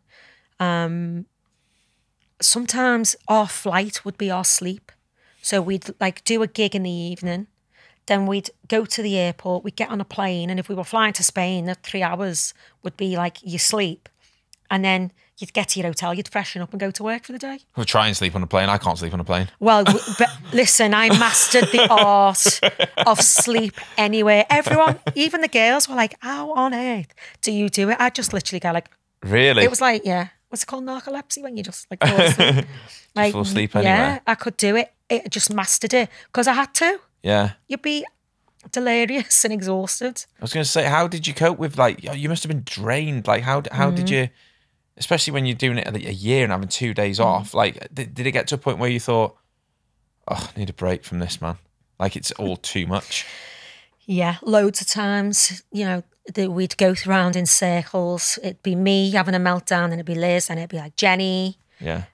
Sometimes our flight would be our sleep. So we'd like do a gig in the evening. Then we'd go to the airport, we'd get on a plane. And if we were flying to Spain, the 3 hours would be like your sleep. And then you'd get to your hotel, you'd freshen up and go to work for the day. We'll try and sleep on a plane. I can't sleep on a plane. Well, but listen, I mastered the art of sleep anywhere. Everyone, even the girls were like, how on earth do you do it? I just literally go like... Really? It was like, what's it called, narcolepsy, when you just like fall asleep? Like, fall asleep anywhere. Yeah, I could do it. I just mastered it because I had to. Yeah. You'd be delirious and exhausted. I was going to say, how did you cope with, like, you must have been drained. Like, how did you... Especially when you're doing it a year and having 2 days off, like, did it get to a point where you thought, oh, I need a break from this, man? Like it's all too much. Yeah, loads of times, you know, we'd go around in circles. It'd be me having a meltdown, and it'd be Liz, and it'd be like Jenny. Yeah.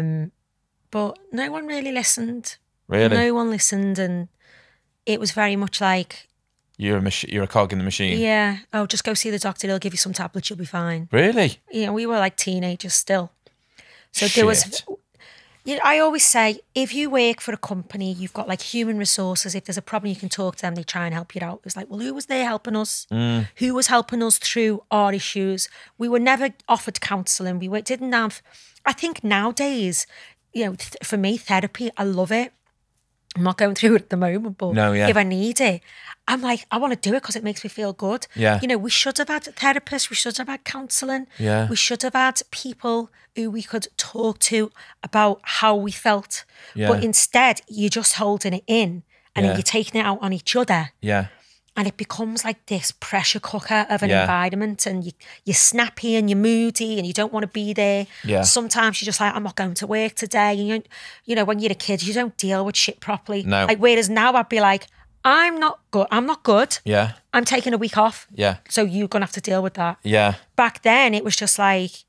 But no one really listened. Really? No one listened, and it was very much like, You're a cog in the machine. yeah, oh, just go see the doctor. He'll give you some tablets. You'll be fine. Really? You know, we were like teenagers still. So there was, you know, I always say, if you work for a company, you've got like human resources. If there's a problem, you can talk to them. They try and help you out. It's like, well, who was there helping us? Who was helping us through our issues? We were never offered counselling. Didn't have, I think nowadays, you know, for me, therapy, I love it. I'm not going through it at the moment, but if I need it, I'm like, I want to do it because it makes me feel good. Yeah. You know, we should have had therapists. We should have had counselling. Yeah. We should have had people who we could talk to about how we felt. Yeah. But instead, you're just holding it in and then you're taking it out on each other. Yeah. And it becomes like this pressure cooker of an environment, and you're snappy and you're moody and you don't want to be there. Yeah. Sometimes you're just like, I'm not going to work today. And you know, when you're a kid, you don't deal with shit properly. No. Like, whereas now I'd be like, I'm not good. Yeah. I'm taking a week off. Yeah. So you're going to have to deal with that. Yeah. Back then, it was just like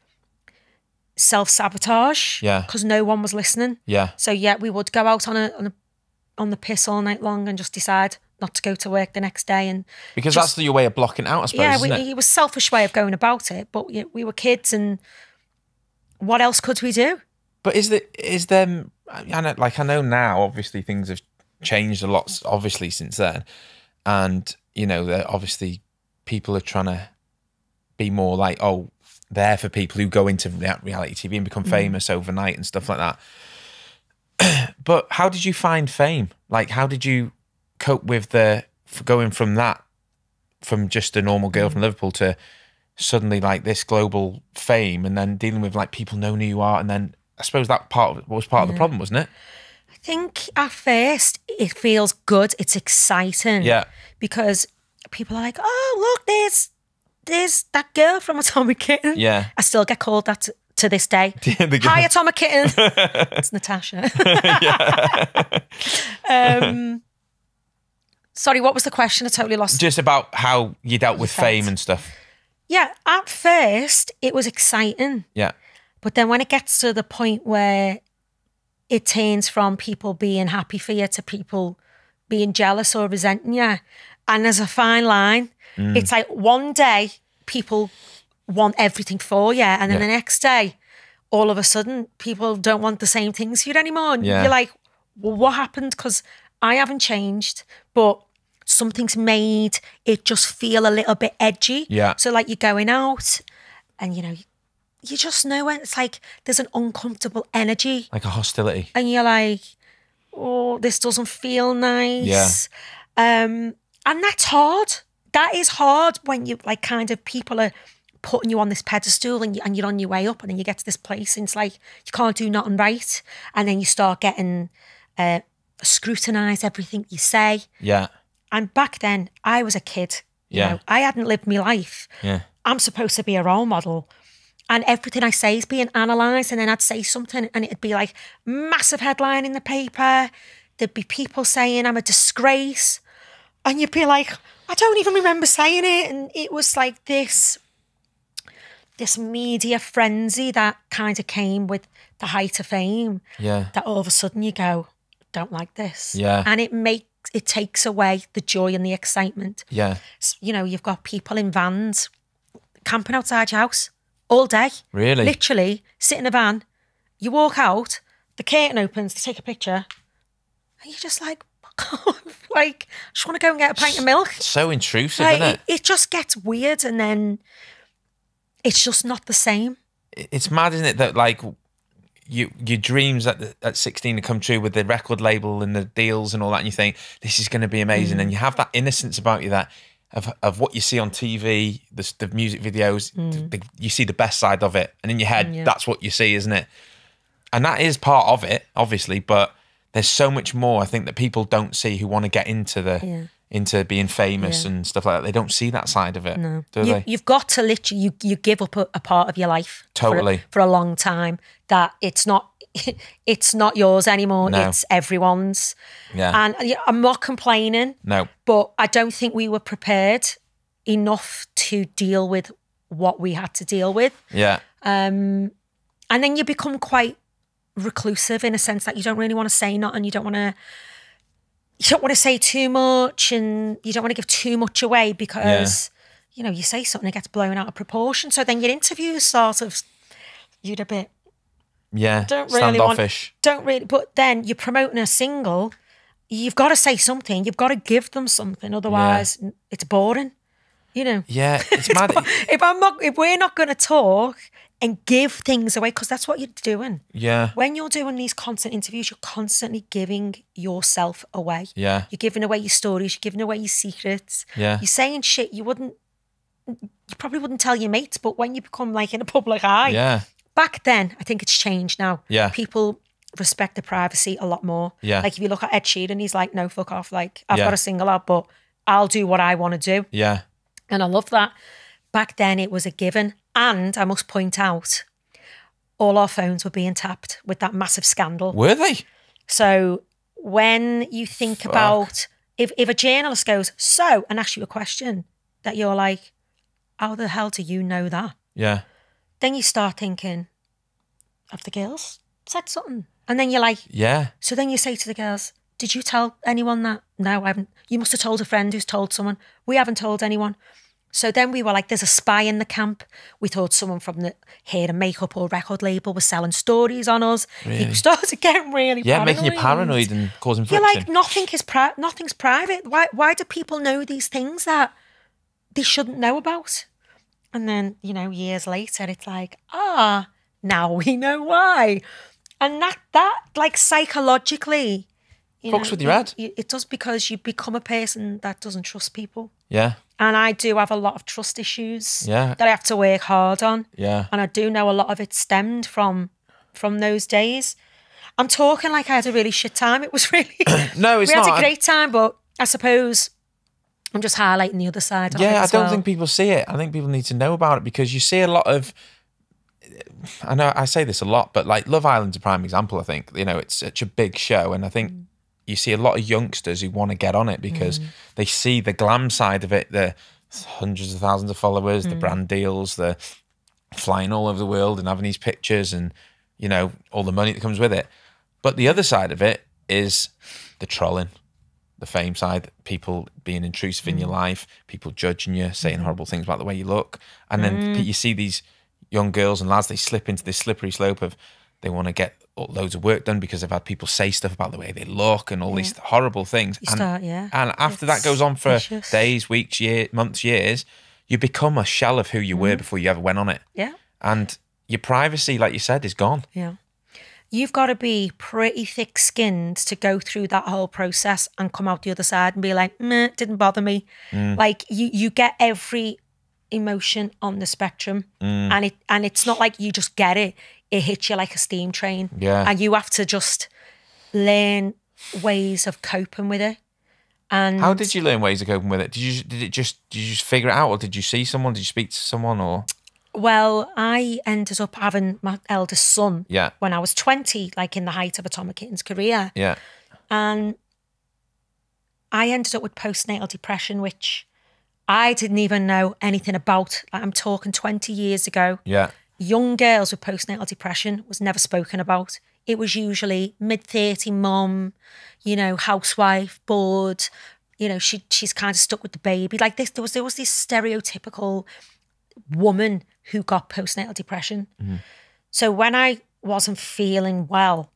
self-sabotage. Yeah. Because no one was listening. Yeah. So yeah, we would go out on the piss all night long and just decide not to go to work the next day. And Because that's your way of blocking out, I suppose, isn't it? It was a selfish way of going about it, but we were kids, and what else could we do? But is there, I know now, obviously things have changed a lot, obviously, since then. And, you know, obviously people are trying to be more like, oh, there for people who go into reality TV and become famous overnight and stuff like that. But how did you find fame? Like, how did you cope with going from just a normal girl from Liverpool to suddenly like this global fame, and then dealing with like people knowing who you are? And then I suppose that was part of the problem, wasn't it? I think at first it feels good. It's exciting. Yeah. Because people are like, oh, look, there's that girl from Atomic Kitten. Yeah. I still get called that to this day. Hi, Atomic Kitten. It's Natasha. Sorry, what was the question? I totally lost. Just about how you dealt with fame and stuff. Yeah, at first it was exciting. Yeah. But then when it gets to the point where it turns from people being happy for you to people being jealous or resenting you, and there's a fine line. It's like one day people want everything for you, and then the next day, all of a sudden, people don't want the same things for you anymore. And you're like, well, what happened? Because I haven't changed, but something's made it just feel a little bit edgy. Yeah. So like you're going out and, you know, you just know when it's like there's an uncomfortable energy. Like a hostility. And you're like, oh, this doesn't feel nice. Yeah. And that's hard. That is hard when you like kind of people are putting you on this pedestal and you're on your way up, and then you get to this place and it's like you can't do nothing right. And then you start getting scrutinised everything you say. Yeah. And back then, I was a kid. You know, I hadn't lived my life. Yeah. I'm supposed to be a role model. And everything I say is being analysed. And then I'd say something and it'd be like massive headline in the paper. There'd be people saying I'm a disgrace. And you'd be like, I don't even remember saying it. And it was like this media frenzy that kind of came with the height of fame. Yeah. That all of a sudden you go, don't like this. Yeah. And it takes away the joy and the excitement. Yeah. You know, you've got people in vans camping outside your house all day. Really? Literally, sit in a van, you walk out, the curtain opens to take a picture, and you're just like, like, I just want to go and get a pint of milk. So intrusive, Like, isn't it? It just gets weird, and then it's just not the same. It's mad, isn't it, that like your dreams at 16 come true with the record label and the deals and all that, and you think this is going to be amazing, and you have that innocence about you that of what you see on TV, the music videos, you see the best side of it, and in your head that's what you see, isn't it? And that is part of it, obviously, but there's so much more I think that people don't see who want to get into into being famous and stuff like that. They don't see that side of it, do they? You've got to literally, you give up a part of your life Totally. for a long time, that it's not yours anymore. No. It's everyone's. Yeah. And I'm not complaining. No. But I don't think we were prepared enough to deal with what we had to deal with. Yeah. And then you become quite reclusive in a sense that you don't really want to say nothing. You don't want to say too much, and you don't want to give too much away because, you know, you say something, it gets blown out of proportion. So then your interviews sort of, you'd a bit... Yeah, don't really standoffish. But then you're promoting a single, you've got to say something, you've got to give them something, otherwise it's boring, you know. Yeah, it's mad. If we're not going to talk and give things away, because that's what you're doing. Yeah. When you're doing these constant interviews, you're constantly giving yourself away. Yeah. You're giving away your stories, you're giving away your secrets. Yeah. You're saying shit you probably wouldn't tell your mates, but when you become like in a public eye. Yeah. Back then, I think it's changed now. Yeah. People respect the privacy a lot more. Yeah. Like if you look at Ed Sheeran, he's like, no, fuck off. Like, I've got a single out, but I'll do what I want to do. Yeah. And I love that. Back then, it was a given. And I must point out, all our phones were being tapped with that massive scandal. Were they? So when you think about, if a journalist goes, and asks you a question that you're like, how the hell do you know that? Yeah. Then you start thinking, have the girls said something? And then you're like, yeah. So then you say to the girls, did you tell anyone that? No, I haven't. You must have told a friend who's told someone. We haven't told anyone. So then we were like, there's a spy in the camp. We thought someone from the hair and makeup or record label was selling stories on us. Really? You started getting really paranoid. making you paranoid and causing friction. You're like, nothing's private. Why do people know these things that they shouldn't know about? And then, you know, years later, it's like, now we know why. And that like psychologically, fucks with your head. It does, because you become a person that doesn't trust people. Yeah. And I do have a lot of trust issues that I have to work hard on. Yeah. And I do know a lot of it stemmed from those days. I'm talking like I had a really shit time. It was really... No, it's not. We had not. a great time, but I suppose... I'm just highlighting the other side of it I as don't think people see it. I think people need to know about it, because you see a lot of... I know I say this a lot, but like Love Island's a prime example, I think. You know, it's such a big show, and I think you see a lot of youngsters who want to get on it because they see the glam side of it, the hundreds of thousands of followers, the brand deals, the flying all over the world and having these pictures and, you know, all the money that comes with it. But the other side of it is the trolling. The fame side, people being intrusive in your life, people judging you, saying horrible things about the way you look. And then you see these young girls and lads, they slip into this slippery slope of they want to get loads of work done because they've had people say stuff about the way they look and all these horrible things. And after that goes on for days, weeks, months, years, you become a shell of who you were before you ever went on it. Yeah. And your privacy, like you said, is gone. Yeah. You've got to be pretty thick-skinned to go through that whole process and come out the other side and be like, meh, didn't bother me. Like you get every emotion on the spectrum, and it's not like you just get it. It hits you like a steam train. Yeah. And you have to just learn ways of coping with it. And how did you learn ways of coping with it? Did you just figure it out, or did you see someone? Did you speak to someone, or? Well, I ended up having my eldest son when I was 20, like in the height of Atomic Kitten's career. Yeah. And I ended up with post-natal depression, which I didn't even know anything about. I'm talking 20 years ago. Yeah. Young girls with postnatal depression was never spoken about. It was usually mid-30 mum, you know, housewife, bored, you know, she's kind of stuck with the baby. Like this, there was this stereotypical woman who got postnatal depression. So when I wasn't feeling well,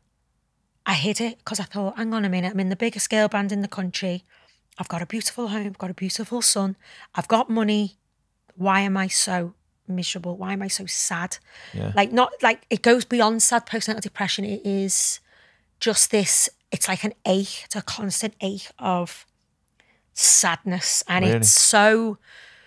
I hid it because I thought, hang on a minute, I'm in the biggest girl band in the country. I've got a beautiful home, I've got a beautiful son, I've got money. Why am I so miserable? Why am I so sad? Yeah. Like, not like it goes beyond sad postnatal depression. It is just this, it's like an ache, it's a constant ache of sadness. And it's so,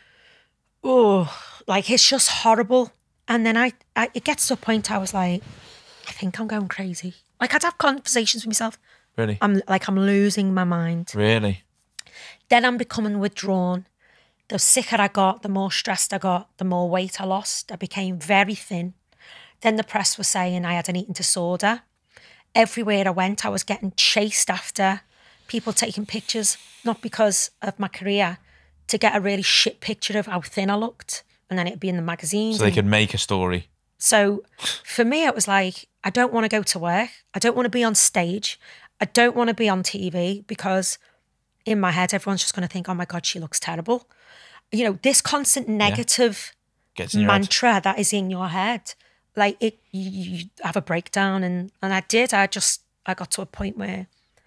like it's just horrible. And then it gets to a point I was like, I think I'm going crazy. Like I'd have conversations with myself. Really? I'm losing my mind. Really? Then I'm becoming withdrawn. The sicker I got, the more stressed I got, the more weight I lost. I became very thin. Then the press was saying I had an eating disorder. Everywhere I went, I was getting chased after, people taking pictures, not because of my career, to get a really shit picture of how thin I looked. And then it'd be in the magazines. So they could make a story. So for me, it was like, I don't want to go to work. I don't want to be on stage. I don't want to be on TV, because in my head, everyone's just going to think, oh my God, she looks terrible. You know, this constant negative mantra that is in your head, like you have a breakdown. And I did. I got to a point where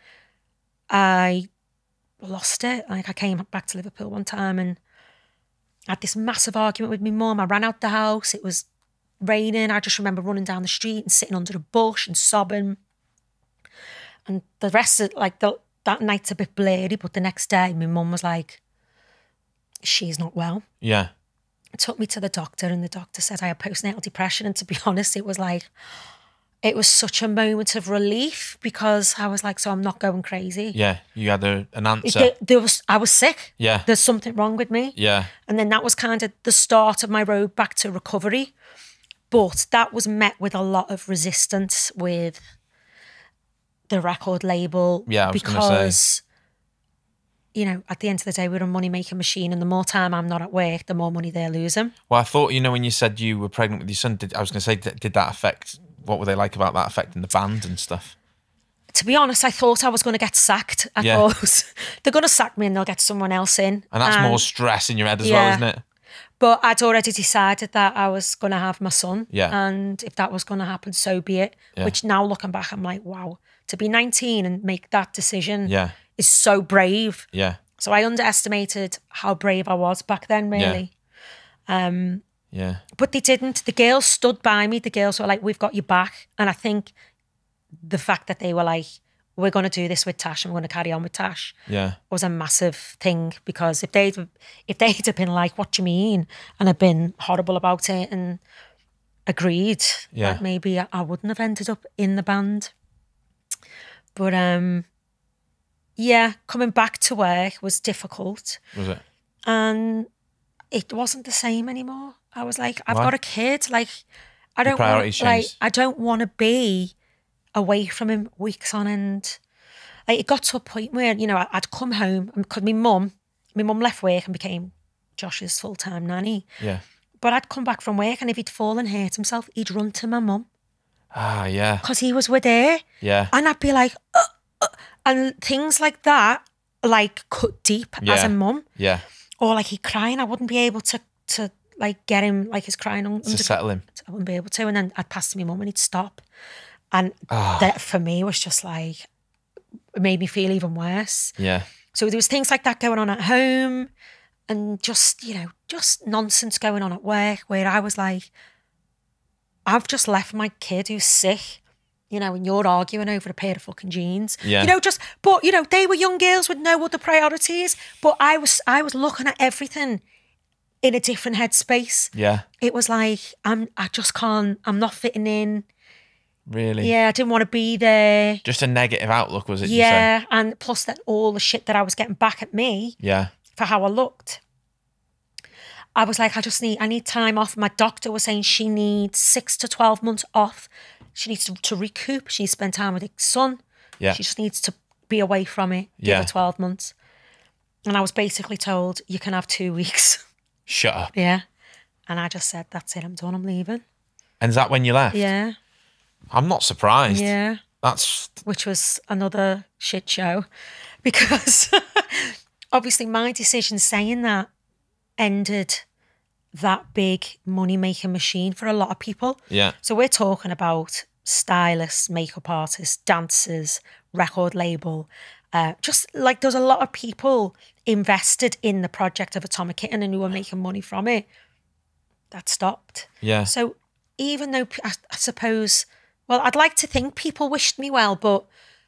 I lost it. Like, I came back to Liverpool one time and I had this massive argument with my mum. I ran out the house. It was raining. I just remember running down the street and sitting under a bush and sobbing. And the rest of, like, that night's a bit blurry, but the next day my mum was like, she's not well. Yeah. It took me to the doctor, and the doctor said I had postnatal depression. And to be honest, it was like, it was such a moment of relief, because I was like, so I'm not going crazy. Yeah, you had an answer. I was sick. Yeah. There's something wrong with me. Yeah. And then that was kind of the start of my road back to recovery. But that was met with a lot of resistance with the record label. Yeah, I was going to say. You know, at the end of the day, we're a money-making machine, and the more time I'm not at work, the more money they're losing. Well, I thought, you know, when you said you were pregnant with your son, I was going to say, did that affect, what were they like about that affecting the band and stuff? To be honest, I thought I was going to get sacked. I thought, they're going to sack me and they'll get someone else in. And that's more stress in your head as well, isn't it? But I'd already decided that I was going to have my son. Yeah. And if that was going to happen, so be it. Yeah. Which now looking back, I'm like, wow, to be 19 and make that decision is so brave. Yeah. So I underestimated how brave I was back then, really. Yeah. But they didn't. The girls stood by me. The girls were like, we've got your back. And I think the fact that they were like, we're going to do this with Tash and we're going to carry on with Tash was a massive thing, because if they'd have been like, what do you mean? And had been horrible about it and agreed, that maybe I wouldn't have ended up in the band. But coming back to work was difficult. Was it? And it wasn't the same anymore. I was like, I've got a kid. Like, I don't want to be away from him weeks on end. Like, it got to a point where, you know, I'd come home, because my mum left work and became Josh's full-time nanny. Yeah. But I'd come back from work, and if he'd fallen and hurt himself, he'd run to my mum. Ah, yeah. Because he was with her. Yeah. And I'd be like, and things like that, like, cut deep as a mum. Yeah. Or like, he'd cry and I wouldn't be able to like get him, like, his crying to settle him. I wouldn't be able to. And then I'd pass to my mum and he'd stop. And that for me was just like, it made me feel even worse. Yeah. So there was things like that going on at home, and just, you know, just nonsense going on at work, where I was like, I've just left my kid who's sick, you know, and you're arguing over a pair of fucking jeans. Yeah. You know, but, you know, they were young girls with no other priorities. But I was looking at everything in a different headspace. Yeah. It was like, I'm not fitting in. Really? Yeah, I didn't want to be there. Just a negative outlook, was it? Yeah, and plus that all the shit that I was getting back at me for how I looked. I was like, I need time off. My doctor was saying she needs 6 to 12 months off. She needs to recoup. She needs to spend time with her son. Yeah. She just needs to be away from it. Give her 12 months. And I was basically told, you can have 2 weeks. Shut up. Yeah. And I just said, that's it, I'm done, I'm leaving. And is that when you left? Yeah. I'm not surprised. Yeah. Which was another shit show, because obviously my decision saying that ended that big money-making machine for a lot of people. Yeah. So we're talking about stylists, makeup artists, dancers, record label. Just like there's a lot of people invested in the project of Atomic Kitten and who were making money from it. That stopped. Yeah. So even though I suppose... Well, I'd like to think people wished me well, but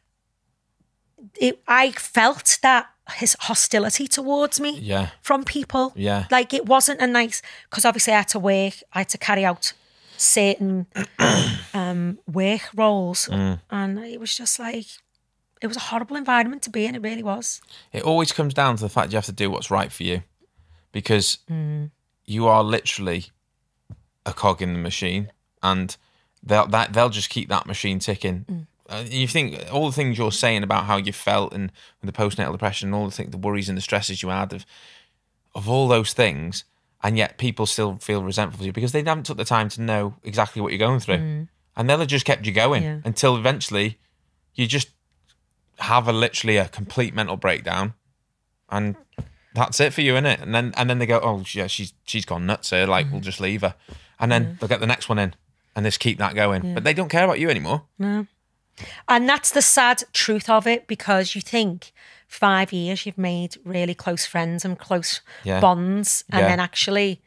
I felt that his hostility towards me from people. Yeah. Like, it wasn't a nice... Because obviously I had to work, I had to carry out certain work roles. And it was just like... it was a horrible environment to be in. It really was. It always comes down to the fact you have to do what's right for you, because you are literally a cog in the machine, and they'll just keep that machine ticking. You think all the things you're saying about how you felt and the postnatal depression and all the worries and the stresses you had of all those things, and yet people still feel resentful of you because they haven't took the time to know exactly what you're going through. And they'll have just kept you going until eventually you just have literally a complete mental breakdown, and that's it for you, innit? And then they go, oh yeah, she's gone nuts here, like we'll just leave her. And then they'll get the next one in and just keep that going. But they don't care about you anymore. No. And that's the sad truth of it, because you think 5 years you've made really close friends and close bonds, and then actually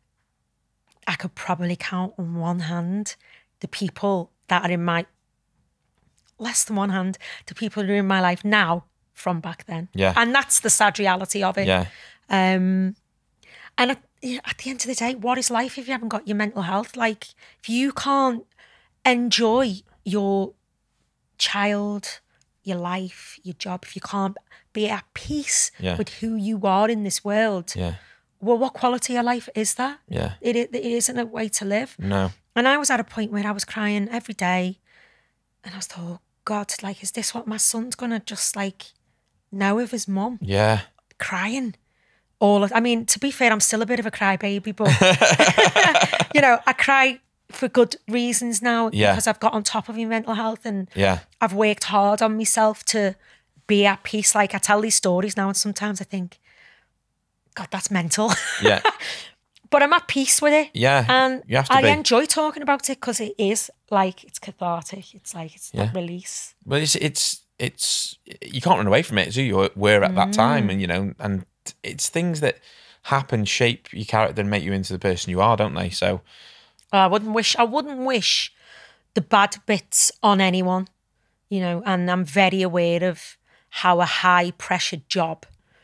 I could probably count on one hand the people that are in my, less than one hand, the people who are in my life now from back then. Yeah. And that's the sad reality of it. Yeah. And at the end of the day, what is life if you haven't got your mental health? Like, if you can't enjoy your child, your life, your job, if you can't be at peace with who you are in this world, well, what quality of life is that? Yeah. It isn't a way to live. No. And I was at a point where I was crying every day, and I was thought, oh God, like, is this what my son's gonna just like know of his mum? Yeah. Crying. I mean, to be fair, I'm still a bit of a crybaby, but you know, I cry for good reasons now because I've got on top of my mental health, and I've worked hard on myself to be at peace. Like, I tell these stories now, and sometimes I think, God, that's mental. Yeah. But I'm at peace with it. Yeah. And you have to I enjoy talking about it because it is like, it's cathartic. It's like, it's that release. Well, it's you can't run away from it. So you were at that time, and you know, and it's things that happen, shape your character and make you into the person you are, don't they? So I wouldn't wish the bad bits on anyone, you know, and I'm very aware of how a high pressure job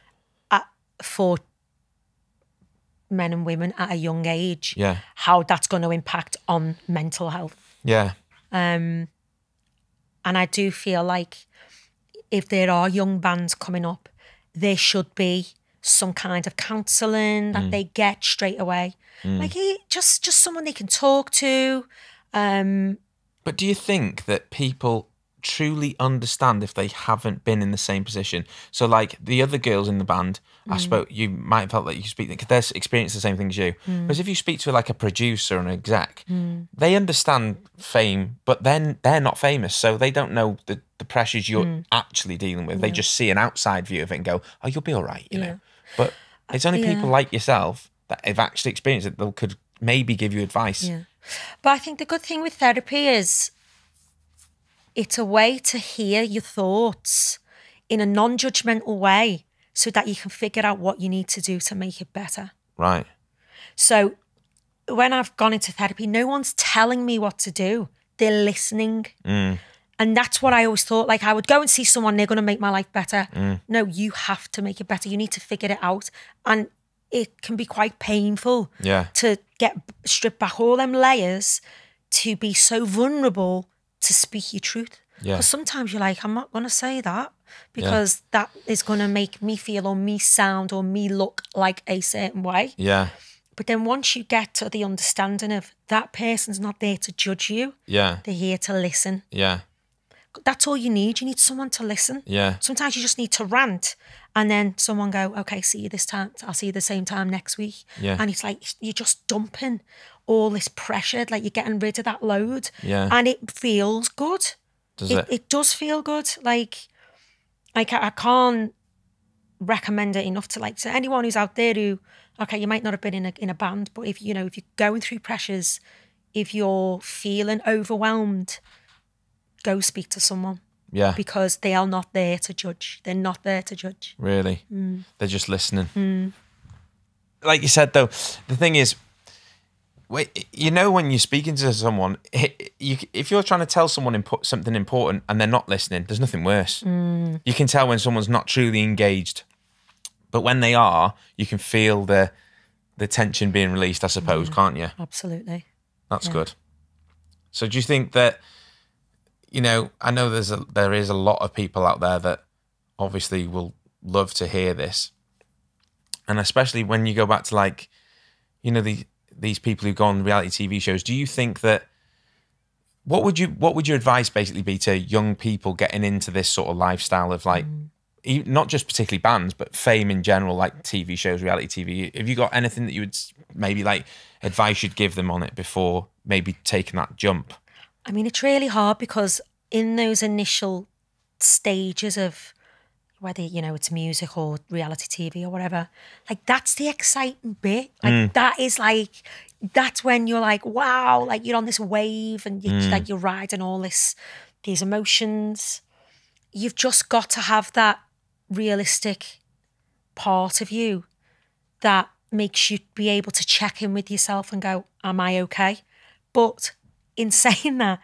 for men and women at a young age, how that's going to impact on mental health. Yeah. And I do feel like if there are young bands coming up, there should be some kind of counselling that they get straight away. Like, just someone they can talk to. But do you think that people truly understand if they haven't been in the same position? So like the other girls in the band, I suppose you might have felt like you speak because they're experiencing the same thing as you. Whereas if you speak to like a producer or an exec, they understand fame, but then they're not famous, so they don't know the pressures you're actually dealing with. They just see an outside view of it and go, oh, you'll be all right, you know. But it's only people like yourself that have actually experienced it that could maybe give you advice. Yeah. But I think the good thing with therapy is it's a way to hear your thoughts in a non-judgmental way so that you can figure out what you need to do to make it better. Right. So when I've gone into therapy, no one's telling me what to do. They're listening. And that's what I always thought. Like, I would go and see someone, they're going to make my life better. No, you have to make it better. You need to figure it out. And it can be quite painful to get strip back all them layers, to be so vulnerable, to speak your truth. Because sometimes you're like, I'm not going to say that because that is going to make me feel or me sound or me look like a certain way. Yeah. But then once you get to the understanding of that person's not there to judge you. Yeah. They're here to listen. Yeah. That's all you need. You need someone to listen. Yeah. Sometimes you just need to rant and then someone go, okay, see you this time. I'll see you the same time next week. Yeah. And it's like, you're just dumping all this pressure, like you're getting rid of that load. Yeah. And it feels good. Does it? It does feel good. Like I can't recommend it enough to anyone who's out there who, okay, you might not have been in a band, but if you're going through pressures, if you're feeling overwhelmed, go speak to someone. Yeah. Because they are not there to judge. They're not there to judge. Really? They're just listening. Like you said, though, the thing is, you know, when you're speaking to someone, if you're trying to tell someone something important and they're not listening, there's nothing worse. You can tell when someone's not truly engaged. But when they are, you can feel the tension being released, I suppose, can't you? Absolutely. That's good. So do you think that you know, I know there is a lot of people out there that obviously will love to hear this. And especially when you go back to, like, you know, these people who go on reality TV shows, do you think that, what would your advice basically be to young people getting into this sort of lifestyle of, like, not just particularly bands, but fame in general, like TV shows, reality TV? Have you got anything that you would maybe, like, advice you'd give them on it before maybe taking that jump? I mean, it's really hard because in those initial stages of whether, you know, it's music or reality TV or whatever, like, that's the exciting bit. Like, that is, like, that's when you're like, wow, like, you're on this wave and like, you're riding all these emotions. You've just got to have that realistic part of you that makes you be able to check in with yourself and go, am I okay? But in saying that,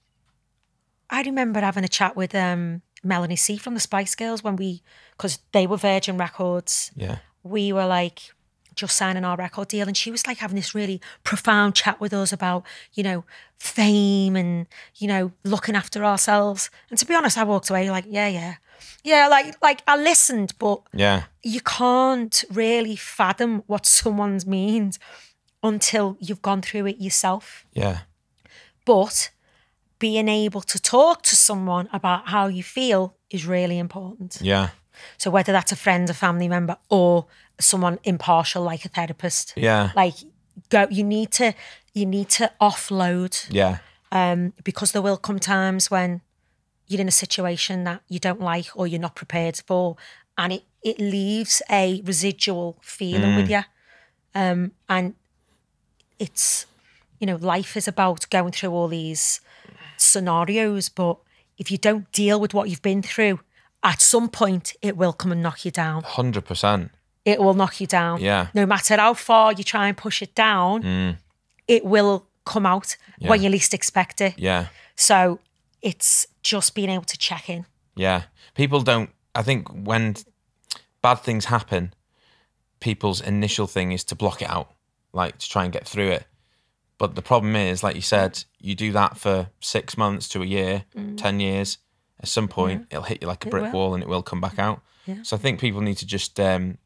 I remember having a chat with Melanie C from the Spice Girls because they were Virgin Records. Yeah. We were like just signing our record deal, and she was like having this really profound chat with us about, you know, fame and, you know, looking after ourselves. And to be honest, I walked away like, yeah, like I listened, but you can't really fathom what someone's means until you've gone through it yourself. Yeah. But being able to talk to someone about how you feel is really important. Yeah. So whether that's a friend, a family member, or someone impartial like a therapist. Yeah. Like, you need to offload. Yeah. Because there will come times when you're in a situation that you don't like or you're not prepared for, and it leaves a residual feeling with you. And it's, you know, life is about going through all these scenarios, but if you don't deal with what you've been through, at some point it will come and knock you down. 100%. It will knock you down. Yeah. No matter how far you try and push it down, it will come out when you least expect it. Yeah. So it's just being able to check in. Yeah. People don't, I think when bad things happen, people's initial thing is to block it out, like to try and get through it. But the problem is, like you said, you do that for 6 months to a year, 10 years. At some point, it'll hit you like a brick wall and it will come back out. Yeah. So I think people need to just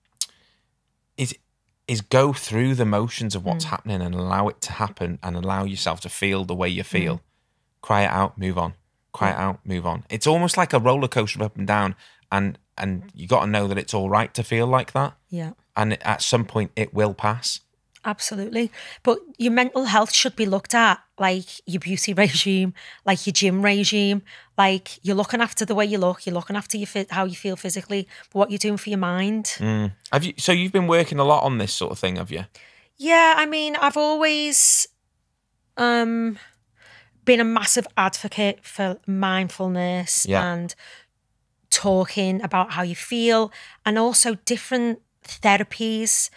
is go through the motions of what's happening and allow it to happen and allow yourself to feel the way you feel. Cry it out, move on. Cry it out, move on. It's almost like a roller coaster up and down, and you got to know that it's all right to feel like that. Yeah. And at some point, it will pass. Absolutely. But your mental health should be looked at like your beauty regime, like your gym regime, like you're looking after the way you look, you're looking after how you feel physically, but what you're doing for your mind. So you've been working a lot on this sort of thing, have you? Yeah, I mean, I've always been a massive advocate for mindfulness and talking about how you feel, and also different therapies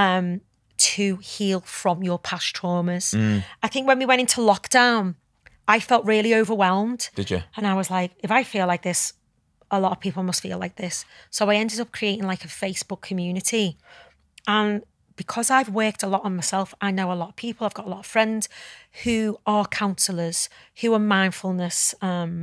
to heal from your past traumas. I think when we went into lockdown, I felt really overwhelmed. Did you? And I was like, if I feel like this, a lot of people must feel like this. So I ended up creating like a Facebook community. And because I've worked a lot on myself, I know a lot of people. I've got a lot of friends who are counsellors, who are mindfulness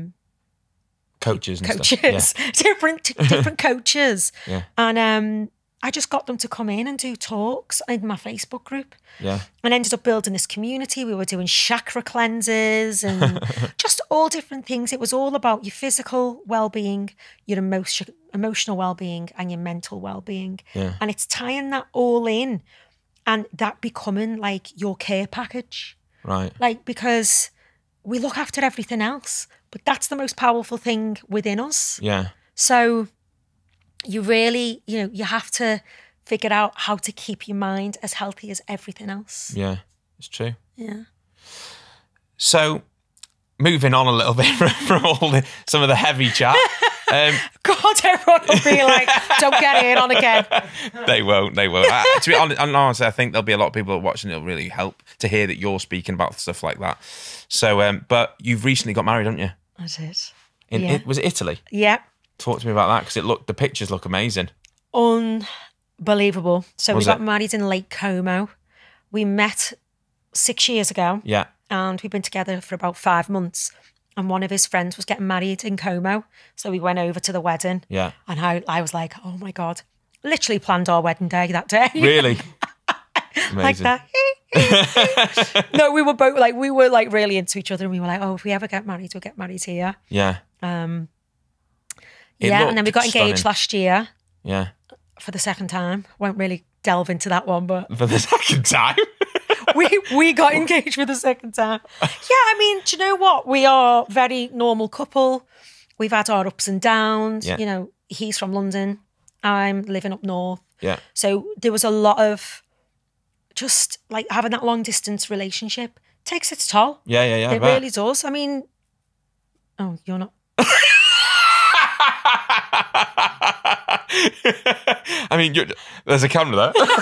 coaches and stuff. Yeah. different coaches. Yeah. And I just got them to come in and do talks in my Facebook group. Yeah. And ended up building this community. We were doing chakra cleanses and just all different things. It was all about your physical well-being, your emotional well-being, and your mental well-being. Yeah. And it's tying that all in and that becoming like your care package. Right. Like, because we look after everything else, but that's the most powerful thing within us. Yeah. So you really, you have to figure out how to keep your mind as healthy as everything else. Yeah, it's true. Yeah. So, moving on a little bit from some of the heavy chat. God, everyone will be like, don't get in on again. They won't. To be honest, I think there'll be a lot of people watching. It'll really help to hear that you're speaking about stuff like that. So, but you've recently got married, haven't you? I did. Was it Italy? Yeah. Talk to me about that, because the pictures look amazing. Unbelievable. So we got married in Lake Como. We met 6 years ago. Yeah. And we've been together for about 5 months. and one of his friends was getting married in Como. So we went over to the wedding. Yeah. And I was like, oh my God. Literally planned our wedding day that day. Really? Like Amazing. that. No, we were both like, really into each other, and we were like, oh, if we ever get married, we'll get married here. Yeah. Yeah, It and then we got engaged stunning. last year Yeah. for the second time. Won't really delve into that one, but For the second time? we got engaged for the second time. Yeah, I mean, do you know what? We are a very normal couple. We've had our ups and downs. Yeah. You know, he's from London. I'm living up north. Yeah. So there was a lot of just like having that long distance relationship takes its toll. Yeah, yeah, yeah. I It bet. really does. I mean, oh, you're not. I mean, there's a camera there.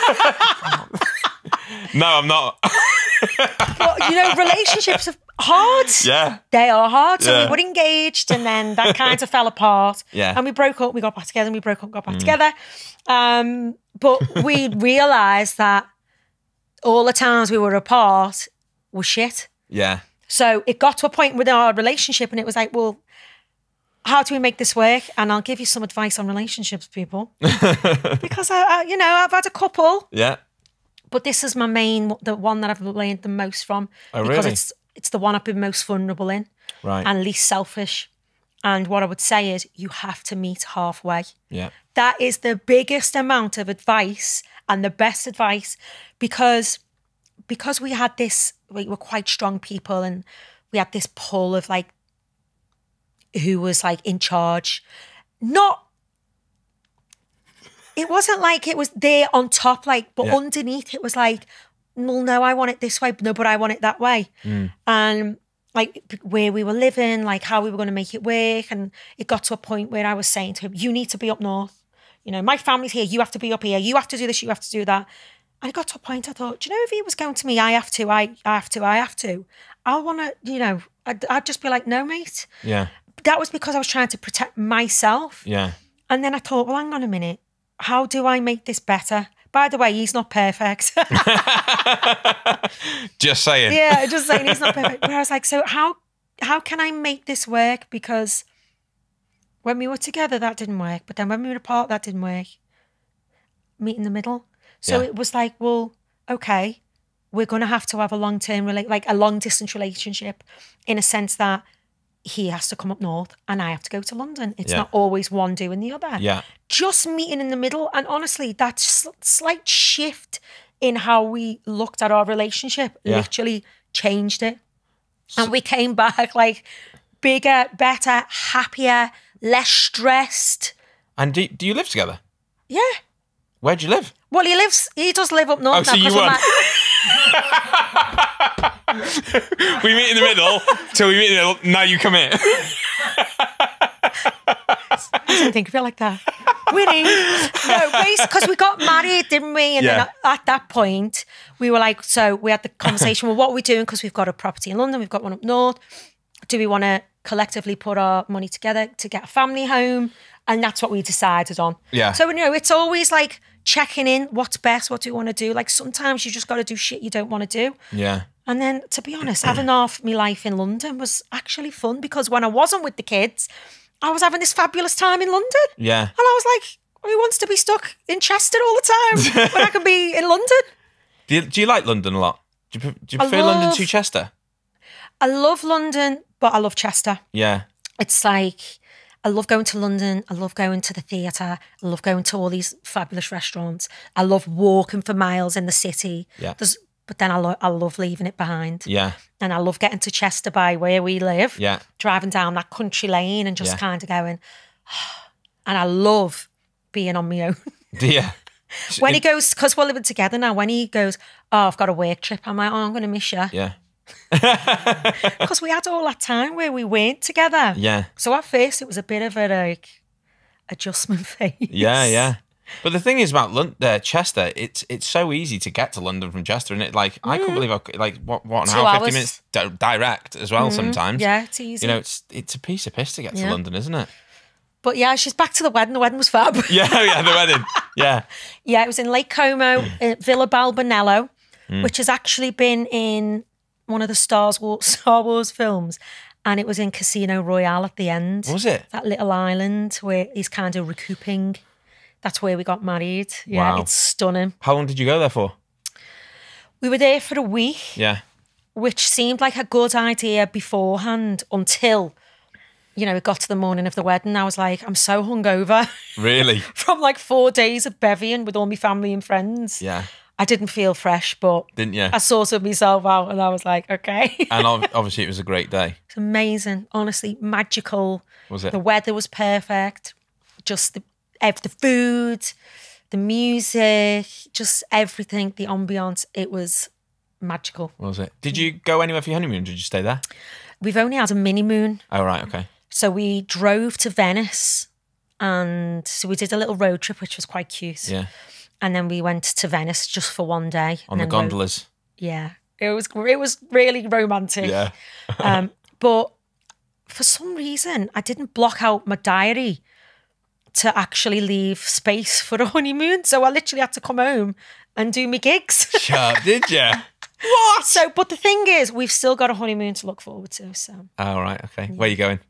No, I'm not. But, you know, relationships are hard. Yeah. They are hard. So Yeah. we were engaged, and then that kind of fell apart. Yeah. And we broke up, we got back together, and we broke up, got back together. But we realised that all the times we were apart were shit. Yeah. So it got to a point with our relationship, and it was like, well, how do we make this work? And I'll give you some advice on relationships, people. Because, you know, I've had a couple, Yeah. but this is the one that I've learned the most from. Oh, because really? it's the one I've been most vulnerable in. Right. And least selfish. And what I would say is you have to meet halfway. Yeah. That is the biggest amount of advice and the best advice, because we had this, we were quite strong people, and we had this pull of like who was like in charge. It wasn't like it was there on top, like, but Yeah. underneath it was like, well, no, I want it this way. No, but I want it that way. And like where we were living, like how we were going to make it work. And it got to a point where I was saying to him, you need to be up north. You know, my family's here. You have to be up here. You have to do this. You have to do that. And it got to a point I thought, do you know, if he was going to me, I have to. I want to, you know, I'd just be like, no, mate. Yeah. That was because I was trying to protect myself. Yeah. And then I thought, well, hang on a minute. How do I make this better? By the way, he's not perfect. Just saying. Yeah, just saying he's not perfect. But I was like, so how can I make this work? Because when we were together, that didn't work. But then when we were apart, that didn't work. Meet in the middle. So Yeah. it was like, well, okay, we're going to have a long-term, like a long-distance relationship, in a sense that he has to come up north and I have to go to London. It's Yeah. not always one doing the other. Yeah. Just meeting in the middle. And honestly, that slight shift in how we looked at our relationship literally changed it. And we came back like bigger, better, happier, less stressed. And do you live together? Yeah. Where do you live? Well, he does live up north Oh, now. so you 'cause won. we're We meet in the middle till we meet in the middle. Now you come in. I didn't think of it like that. Winning. No, because we got married, didn't we? And Yeah. then at that point, we were like, so we had the conversation, well, what are we doing? Because we've got a property in London, we've got one up north. Do we want to collectively put our money together to get a family home? And that's what we decided on. Yeah. So, you know, it's always like checking in, what's best, what do you want to do? Like sometimes you just got to do shit you don't want to do. Yeah. And then, to be honest, having half my life in London was actually fun, because when I wasn't with the kids, I was having this fabulous time in London. Yeah. And I was like, who wants to be stuck in Chester all the time when I can be in London? Do you like London a lot? Do you prefer London to Chester? I love London, but I love Chester. Yeah. It's like, I love going to London. I love going to the theatre. I love going to all these fabulous restaurants. I love walking for miles in the city. Yeah. But then I love leaving it behind. Yeah. And I love getting to Chester by where we live. Yeah. Driving down that country lane and just Yeah. kind of going. And I love being on my own. Do you? When he goes, because we're living together now, when he goes, oh, I've got a work trip, I'm like, oh, I'm going to miss you. Yeah. Because we had all that time where we weren't together. Yeah. So at first it was a bit of a like adjustment phase. Yeah, yeah. But the thing is about Chester, it's so easy to get to London from Chester, and I couldn't believe what an 2 hour, 50 hours. minutes direct as well. Sometimes, Yeah, it's easy. You know, it's a piece of piss to get to Yeah. London, isn't it? But yeah, she's back to the wedding. The wedding was fab. Yeah, yeah, the wedding. Yeah, Yeah, it was in Lake Como, Villa Balbonello, which has actually been in one of the Star Wars films. And it was in Casino Royale at the end. Was it? That little island where he's kind of recouping. That's where we got married. Yeah, Wow. it's stunning. How long did you go there for? We were there for a week, Yeah. which seemed like a good idea beforehand until, it got to the morning of the wedding. I was like, I'm so hungover Really? from like 4 days of bevying with all my family and friends. Yeah. I didn't feel fresh, but Didn't you? I sorted myself out and I was like, okay. And obviously it was a great day. It's amazing. Honestly, magical. Was it? The weather was perfect. Just the food, the music, just everything, the ambiance. It was magical. Was it? Did you go anywhere for your honeymoon? Did you stay there? We've only had a mini moon. Oh, right. Okay. So we drove to Venice and so we did a little road trip, which was quite cute. Yeah. And then we went to Venice just for one day. On the gondolas. Yeah. It was really romantic. Yeah. But for some reason, I didn't block out my diary to actually leave space for a honeymoon. So I literally had to come home and do my gigs. Sure, did you? What? So, but the thing is, we've still got a honeymoon to look forward to. So. Oh, right. Okay. Where are you going?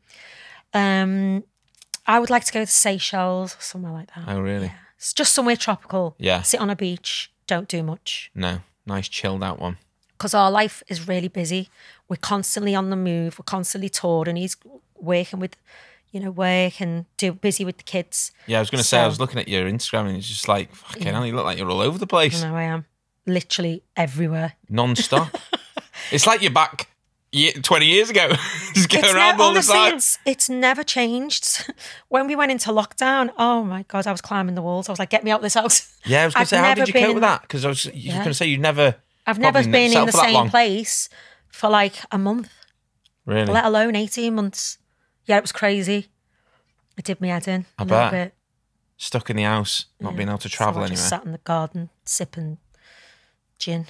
I would like to go to Seychelles or somewhere like that. Oh, really? Yeah. It's just somewhere tropical. Yeah. Sit on a beach. Don't do much. No. Nice chilled out one. Because our life is really busy. We're constantly on the move. We're constantly touring. He's working with, work and busy with the kids. Yeah, I was going to say, I was looking at your Instagram and it's just like, fucking hell, you look like you're all over the place. I know I am. Literally everywhere. Non-stop. It's like you're back 20 years ago. Just going around all the time. It's never changed. When we went into lockdown, oh my God, I was climbing the walls. I was like, get me out of this house. Yeah, I was going to say, how did you cope with that? Because I was going to say, I've never been in the same place for like a month. Really? Let alone 18 months. Yeah, it was crazy. It did me head in a little bit. Stuck in the house, not being able to travel I anywhere. just sat in the garden sipping gin.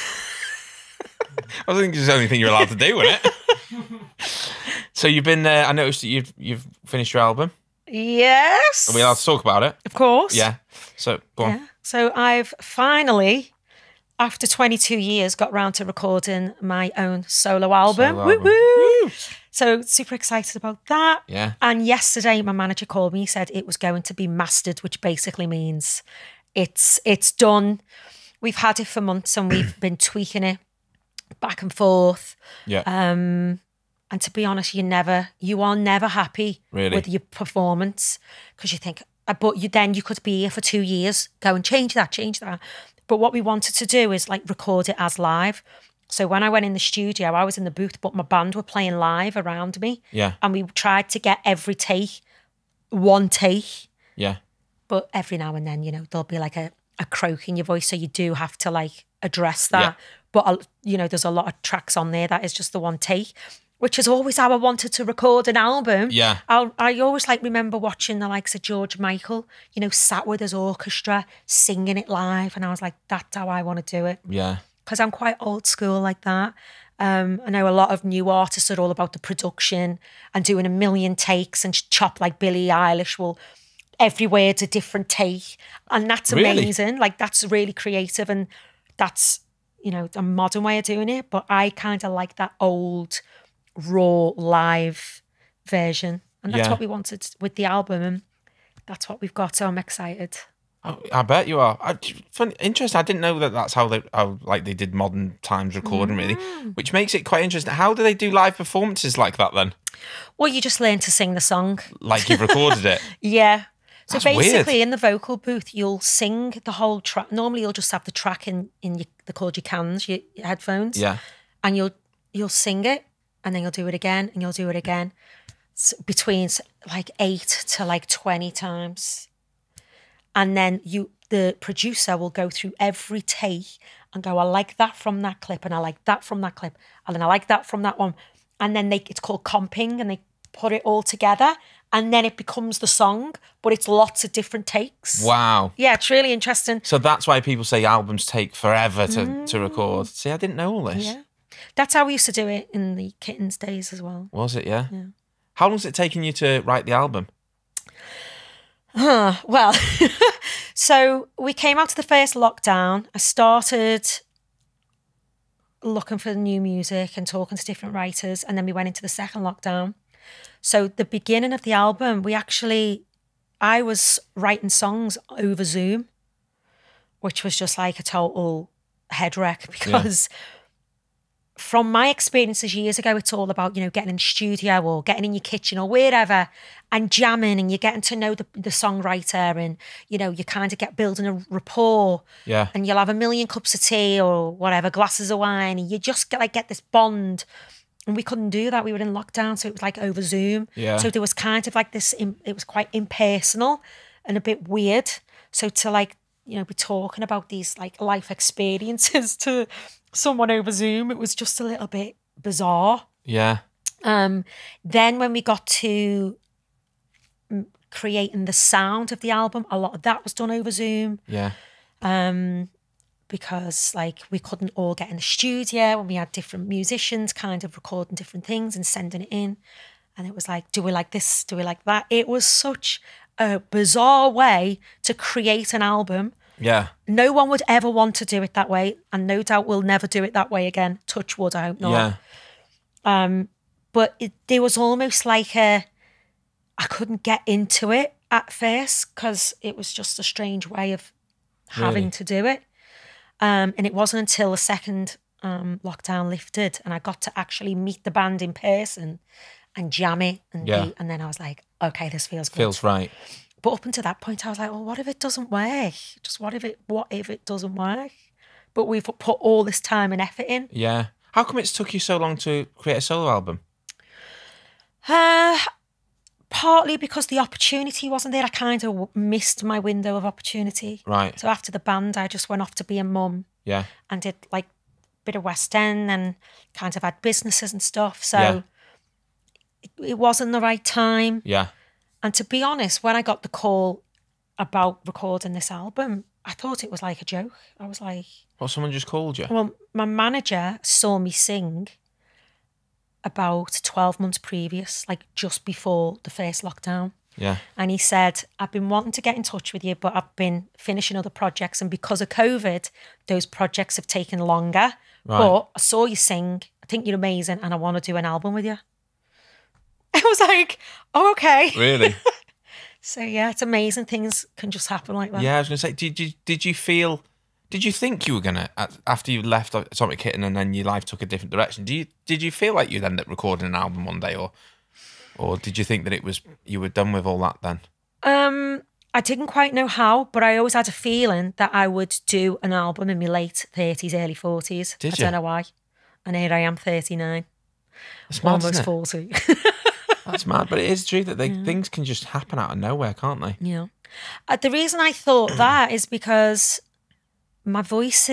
I think it's the only thing you're allowed to do, isn't it? So you've been there. I noticed that you've finished your album. Yes. Are we allowed to talk about it? Of course. Yeah. So go on. Yeah. So I've finally, after 22 years, got round to recording my own solo album. Solo Woo album. woo! Woo! So super excited about that. Yeah. And yesterday, my manager called me. He said it was going to be mastered, which basically means it's done. We've had it for months and we've been tweaking it back and forth. Yeah. And to be honest, you are never happy with your performance because you think, but you could be here for 2 years, go and change that. But what we wanted to do is like record it as live. So when I went in the studio, I was in the booth, but my band were playing live around me. Yeah. And we tried to get every take, one take. Yeah. But every now and then, there'll be like a croak in your voice. So you do have to like address that. Yeah. But, there's a lot of tracks on there that is just the one take, which is always how I wanted to record an album. Yeah. I always remember watching the likes of George Michael, sat with his orchestra, singing it live. And I was like, that's how I want to do it. Yeah. Because I'm quite old school like that. I know a lot of new artists are all about the production and doing a million takes and chop like Billie Eilish will, every word's a different take. And that's amazing. Like that's really creative and that's, a modern way of doing it. But I kind of like that old, raw, live version. And that's what we wanted with the album. And that's what we've got. So I'm excited. Oh, I bet you are. Interesting. I didn't know that's how they did modern times recording, really, which makes it quite interesting. How do they do live performances like that then? Well, you just learn to sing the song. Like you've recorded it? Yeah. So That's basically weird. in the vocal booth, you'll sing the whole track. Normally you'll just have the track in they're called your cans, your headphones. Yeah. And you'll sing it and then you'll do it again and you'll do it again. Between like 8 to like 20 times. And then the producer will go through every take and go, I like that from that clip and I like that from that clip and then I like that from that one. And then it's called comping and they put it all together and then it becomes the song, but it's lots of different takes. Wow. Yeah, it's really interesting. So that's why people say albums take forever to record. See, I didn't know all this. Yeah. That's how we used to do it in the Kittens days as well. Was it, yeah? Yeah. How long has it taken you to write the album? Well, so we came out to the first lockdown. I started looking for new music and talking to different writers. And then we went into the second lockdown. So the beginning of the album, I was writing songs over Zoom, which was just like a total head wreck because from my experiences years ago, it's all about, getting in the studio or getting in your kitchen or wherever and jamming, and you're getting to know the songwriter, and, you kind of get building a rapport. Yeah. And you'll have a million cups of tea or whatever, glasses of wine, and you just get this bond. And we couldn't do that. We were in lockdown, so it was like over Zoom. Yeah. So there was kind of like this, it was quite impersonal and a bit weird. So to be talking about these like life experiences to someone over Zoom, it was just a little bit bizarre. Yeah. Then when we got to creating the sound of the album, a lot of that was done over Zoom. Yeah. Because we couldn't all get in the studio, and we had different musicians kind of recording different things and sending it in. And it was like, do we like this? Do we like that? It was such a bizarre way to create an album. Yeah. No one would ever want to do it that way, and no doubt we'll never do it that way again. Touch wood, I hope not. Yeah. But there was almost like I couldn't get into it at first because it was just a strange way of having to do it. And it wasn't until the second lockdown lifted and I got to actually meet the band in person and jam it. And then I was like, okay, this feels good. Feels right. But up until that point, I was like, well, what if it doesn't work? Just what if it doesn't work? But we've put all this time and effort in. Yeah. How come it's took you so long to create a solo album? Partly because the opportunity wasn't there. I kind of missed my window of opportunity. Right. So after the band, I just went off to be a mum. Yeah. And did like a bit of West End and kind of had businesses and stuff. So it wasn't the right time. Yeah. And to be honest, when I got the call about recording this album, I thought it was like a joke. I was like... Well, someone just called you? Well, my manager saw me sing about 12 months previous, like just before the first lockdown. Yeah. And he said, I've been wanting to get in touch with you, but I've been finishing other projects. And because of COVID, those projects have taken longer. Right. But I saw you sing. I think you're amazing. And I want to do an album with you. I was like, oh, okay. Really? So, yeah, it's amazing. Things can just happen like that. Yeah, I was going to say, did you think you were going to, after you left Atomic Kitten and then your life took a different direction, did you feel like you'd end up recording an album one day, or did you think that you were done with all that then? I didn't quite know how, but I always had a feeling that I would do an album in my late 30s, early 40s. Did you? I don't know why. And here I am, 39. That's mad, almost isn't it? 40. That's mad, but it is true that things can just happen out of nowhere, can't they? Yeah. The reason I thought that is because my voice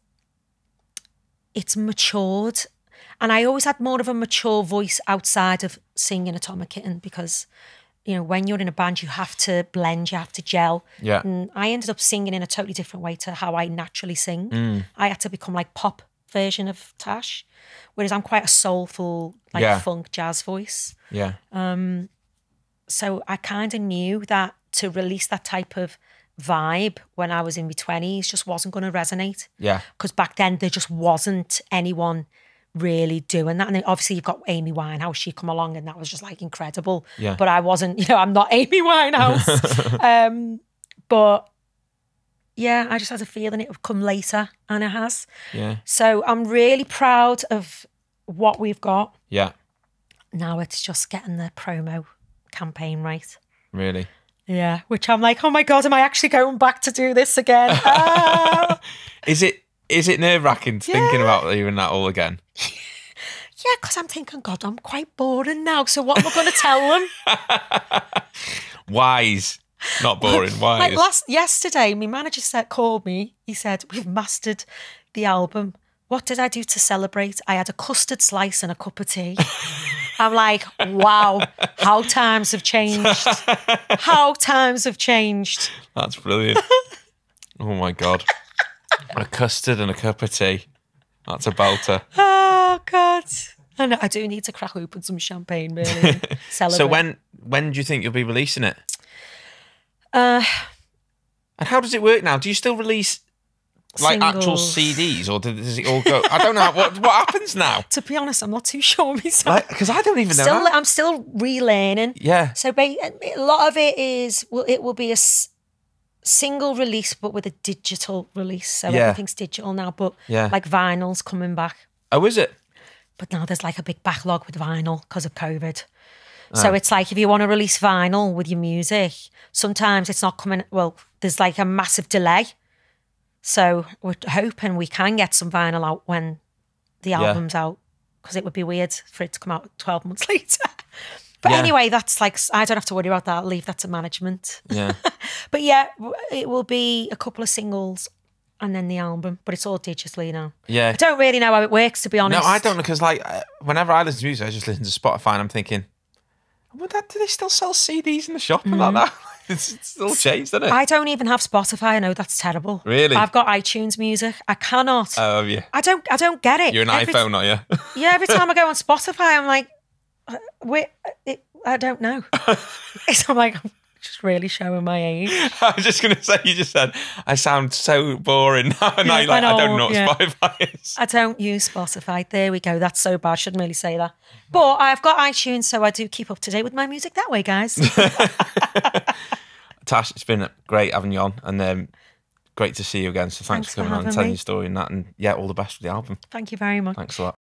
it's matured. And I always had more of a mature voice outside of singing Atomic Kitten because, when you're in a band, you have to blend, you have to gel. Yeah. And I ended up singing in a totally different way to how I naturally sing. I had to become like pop version of Tash, whereas I'm quite a soulful, funk jazz voice. Yeah. So I kind of knew that to release that type of vibe when I was in my 20s just wasn't going to resonate. Yeah. Because back then there just wasn't anyone really doing that. And then obviously you've got Amy Winehouse, she come along and that was just like incredible. Yeah. But I wasn't, I'm not Amy Winehouse. But yeah, I just had a feeling it would come later, and it has. Yeah. So I'm really proud of what we've got. Yeah. Now it's just getting the promo campaign right. Really? Yeah, which I'm like, oh my God, am I actually going back to do this again? Ah. Is it nerve-wracking thinking about doing that all again? Yeah, because I'm thinking, God, I'm quite boring now. So what am I going to tell them? Wise. Not boring, wise. Like yesterday, my manager called me. He said, we've mastered the album. What did I do to celebrate? I had a custard slice and a cup of tea. I'm like, wow, how times have changed. How times have changed. That's brilliant. Oh my God. A custard and a cup of tea. That's a belter. Oh God. And I do need to crack open some champagne, really. And celebrate. So when do you think you'll be releasing it? And how does it work now? Do you still release like actual Singles. CDs, or does it all go? I don't know what happens now. To be honest, I'm not too sure myself. Because I don't even know. I'm still relearning. Yeah. So a lot of it is, it will be a single release, but with a digital release. So everything's digital now, but like vinyl's coming back. Oh, is it? But now there's like a big backlog with vinyl because of COVID. So it's like if you want to release vinyl with your music, sometimes it's not coming. Well, there's like a massive delay. So we're hoping we can get some vinyl out when the album's out, because it would be weird for it to come out 12 months later. But anyway, that's like, I don't have to worry about that. I'll leave that to management. Yeah. But yeah, it will be a couple of singles and then the album, but it's all digitally now. Yeah. I don't really know how it works, to be honest. No, I don't know, because like whenever I listen to music, I just listen to Spotify and I'm thinking, do they still sell CDs in the shop and like that? It's still changed, isn't it? I don't even have Spotify. I know that's terrible. Really? I've got iTunes Music. I cannot. Oh, yeah. I don't get it. You're an iPhone, aren't you? Yeah, every time I go on Spotify, I'm like, I don't know. I'm like, I'm just really showing my age. I was just going to say, you just said, I sound so boring now. And I don't know what Spotify is. I don't use Spotify. There we go. That's so bad. I shouldn't really say that. But I've got iTunes, so I do keep up to date with my music that way, guys. Tash, it's been great having you on, and great to see you again. So thanks for coming on and telling your story and that. And yeah, all the best with the album. Thank you very much. Thanks a lot.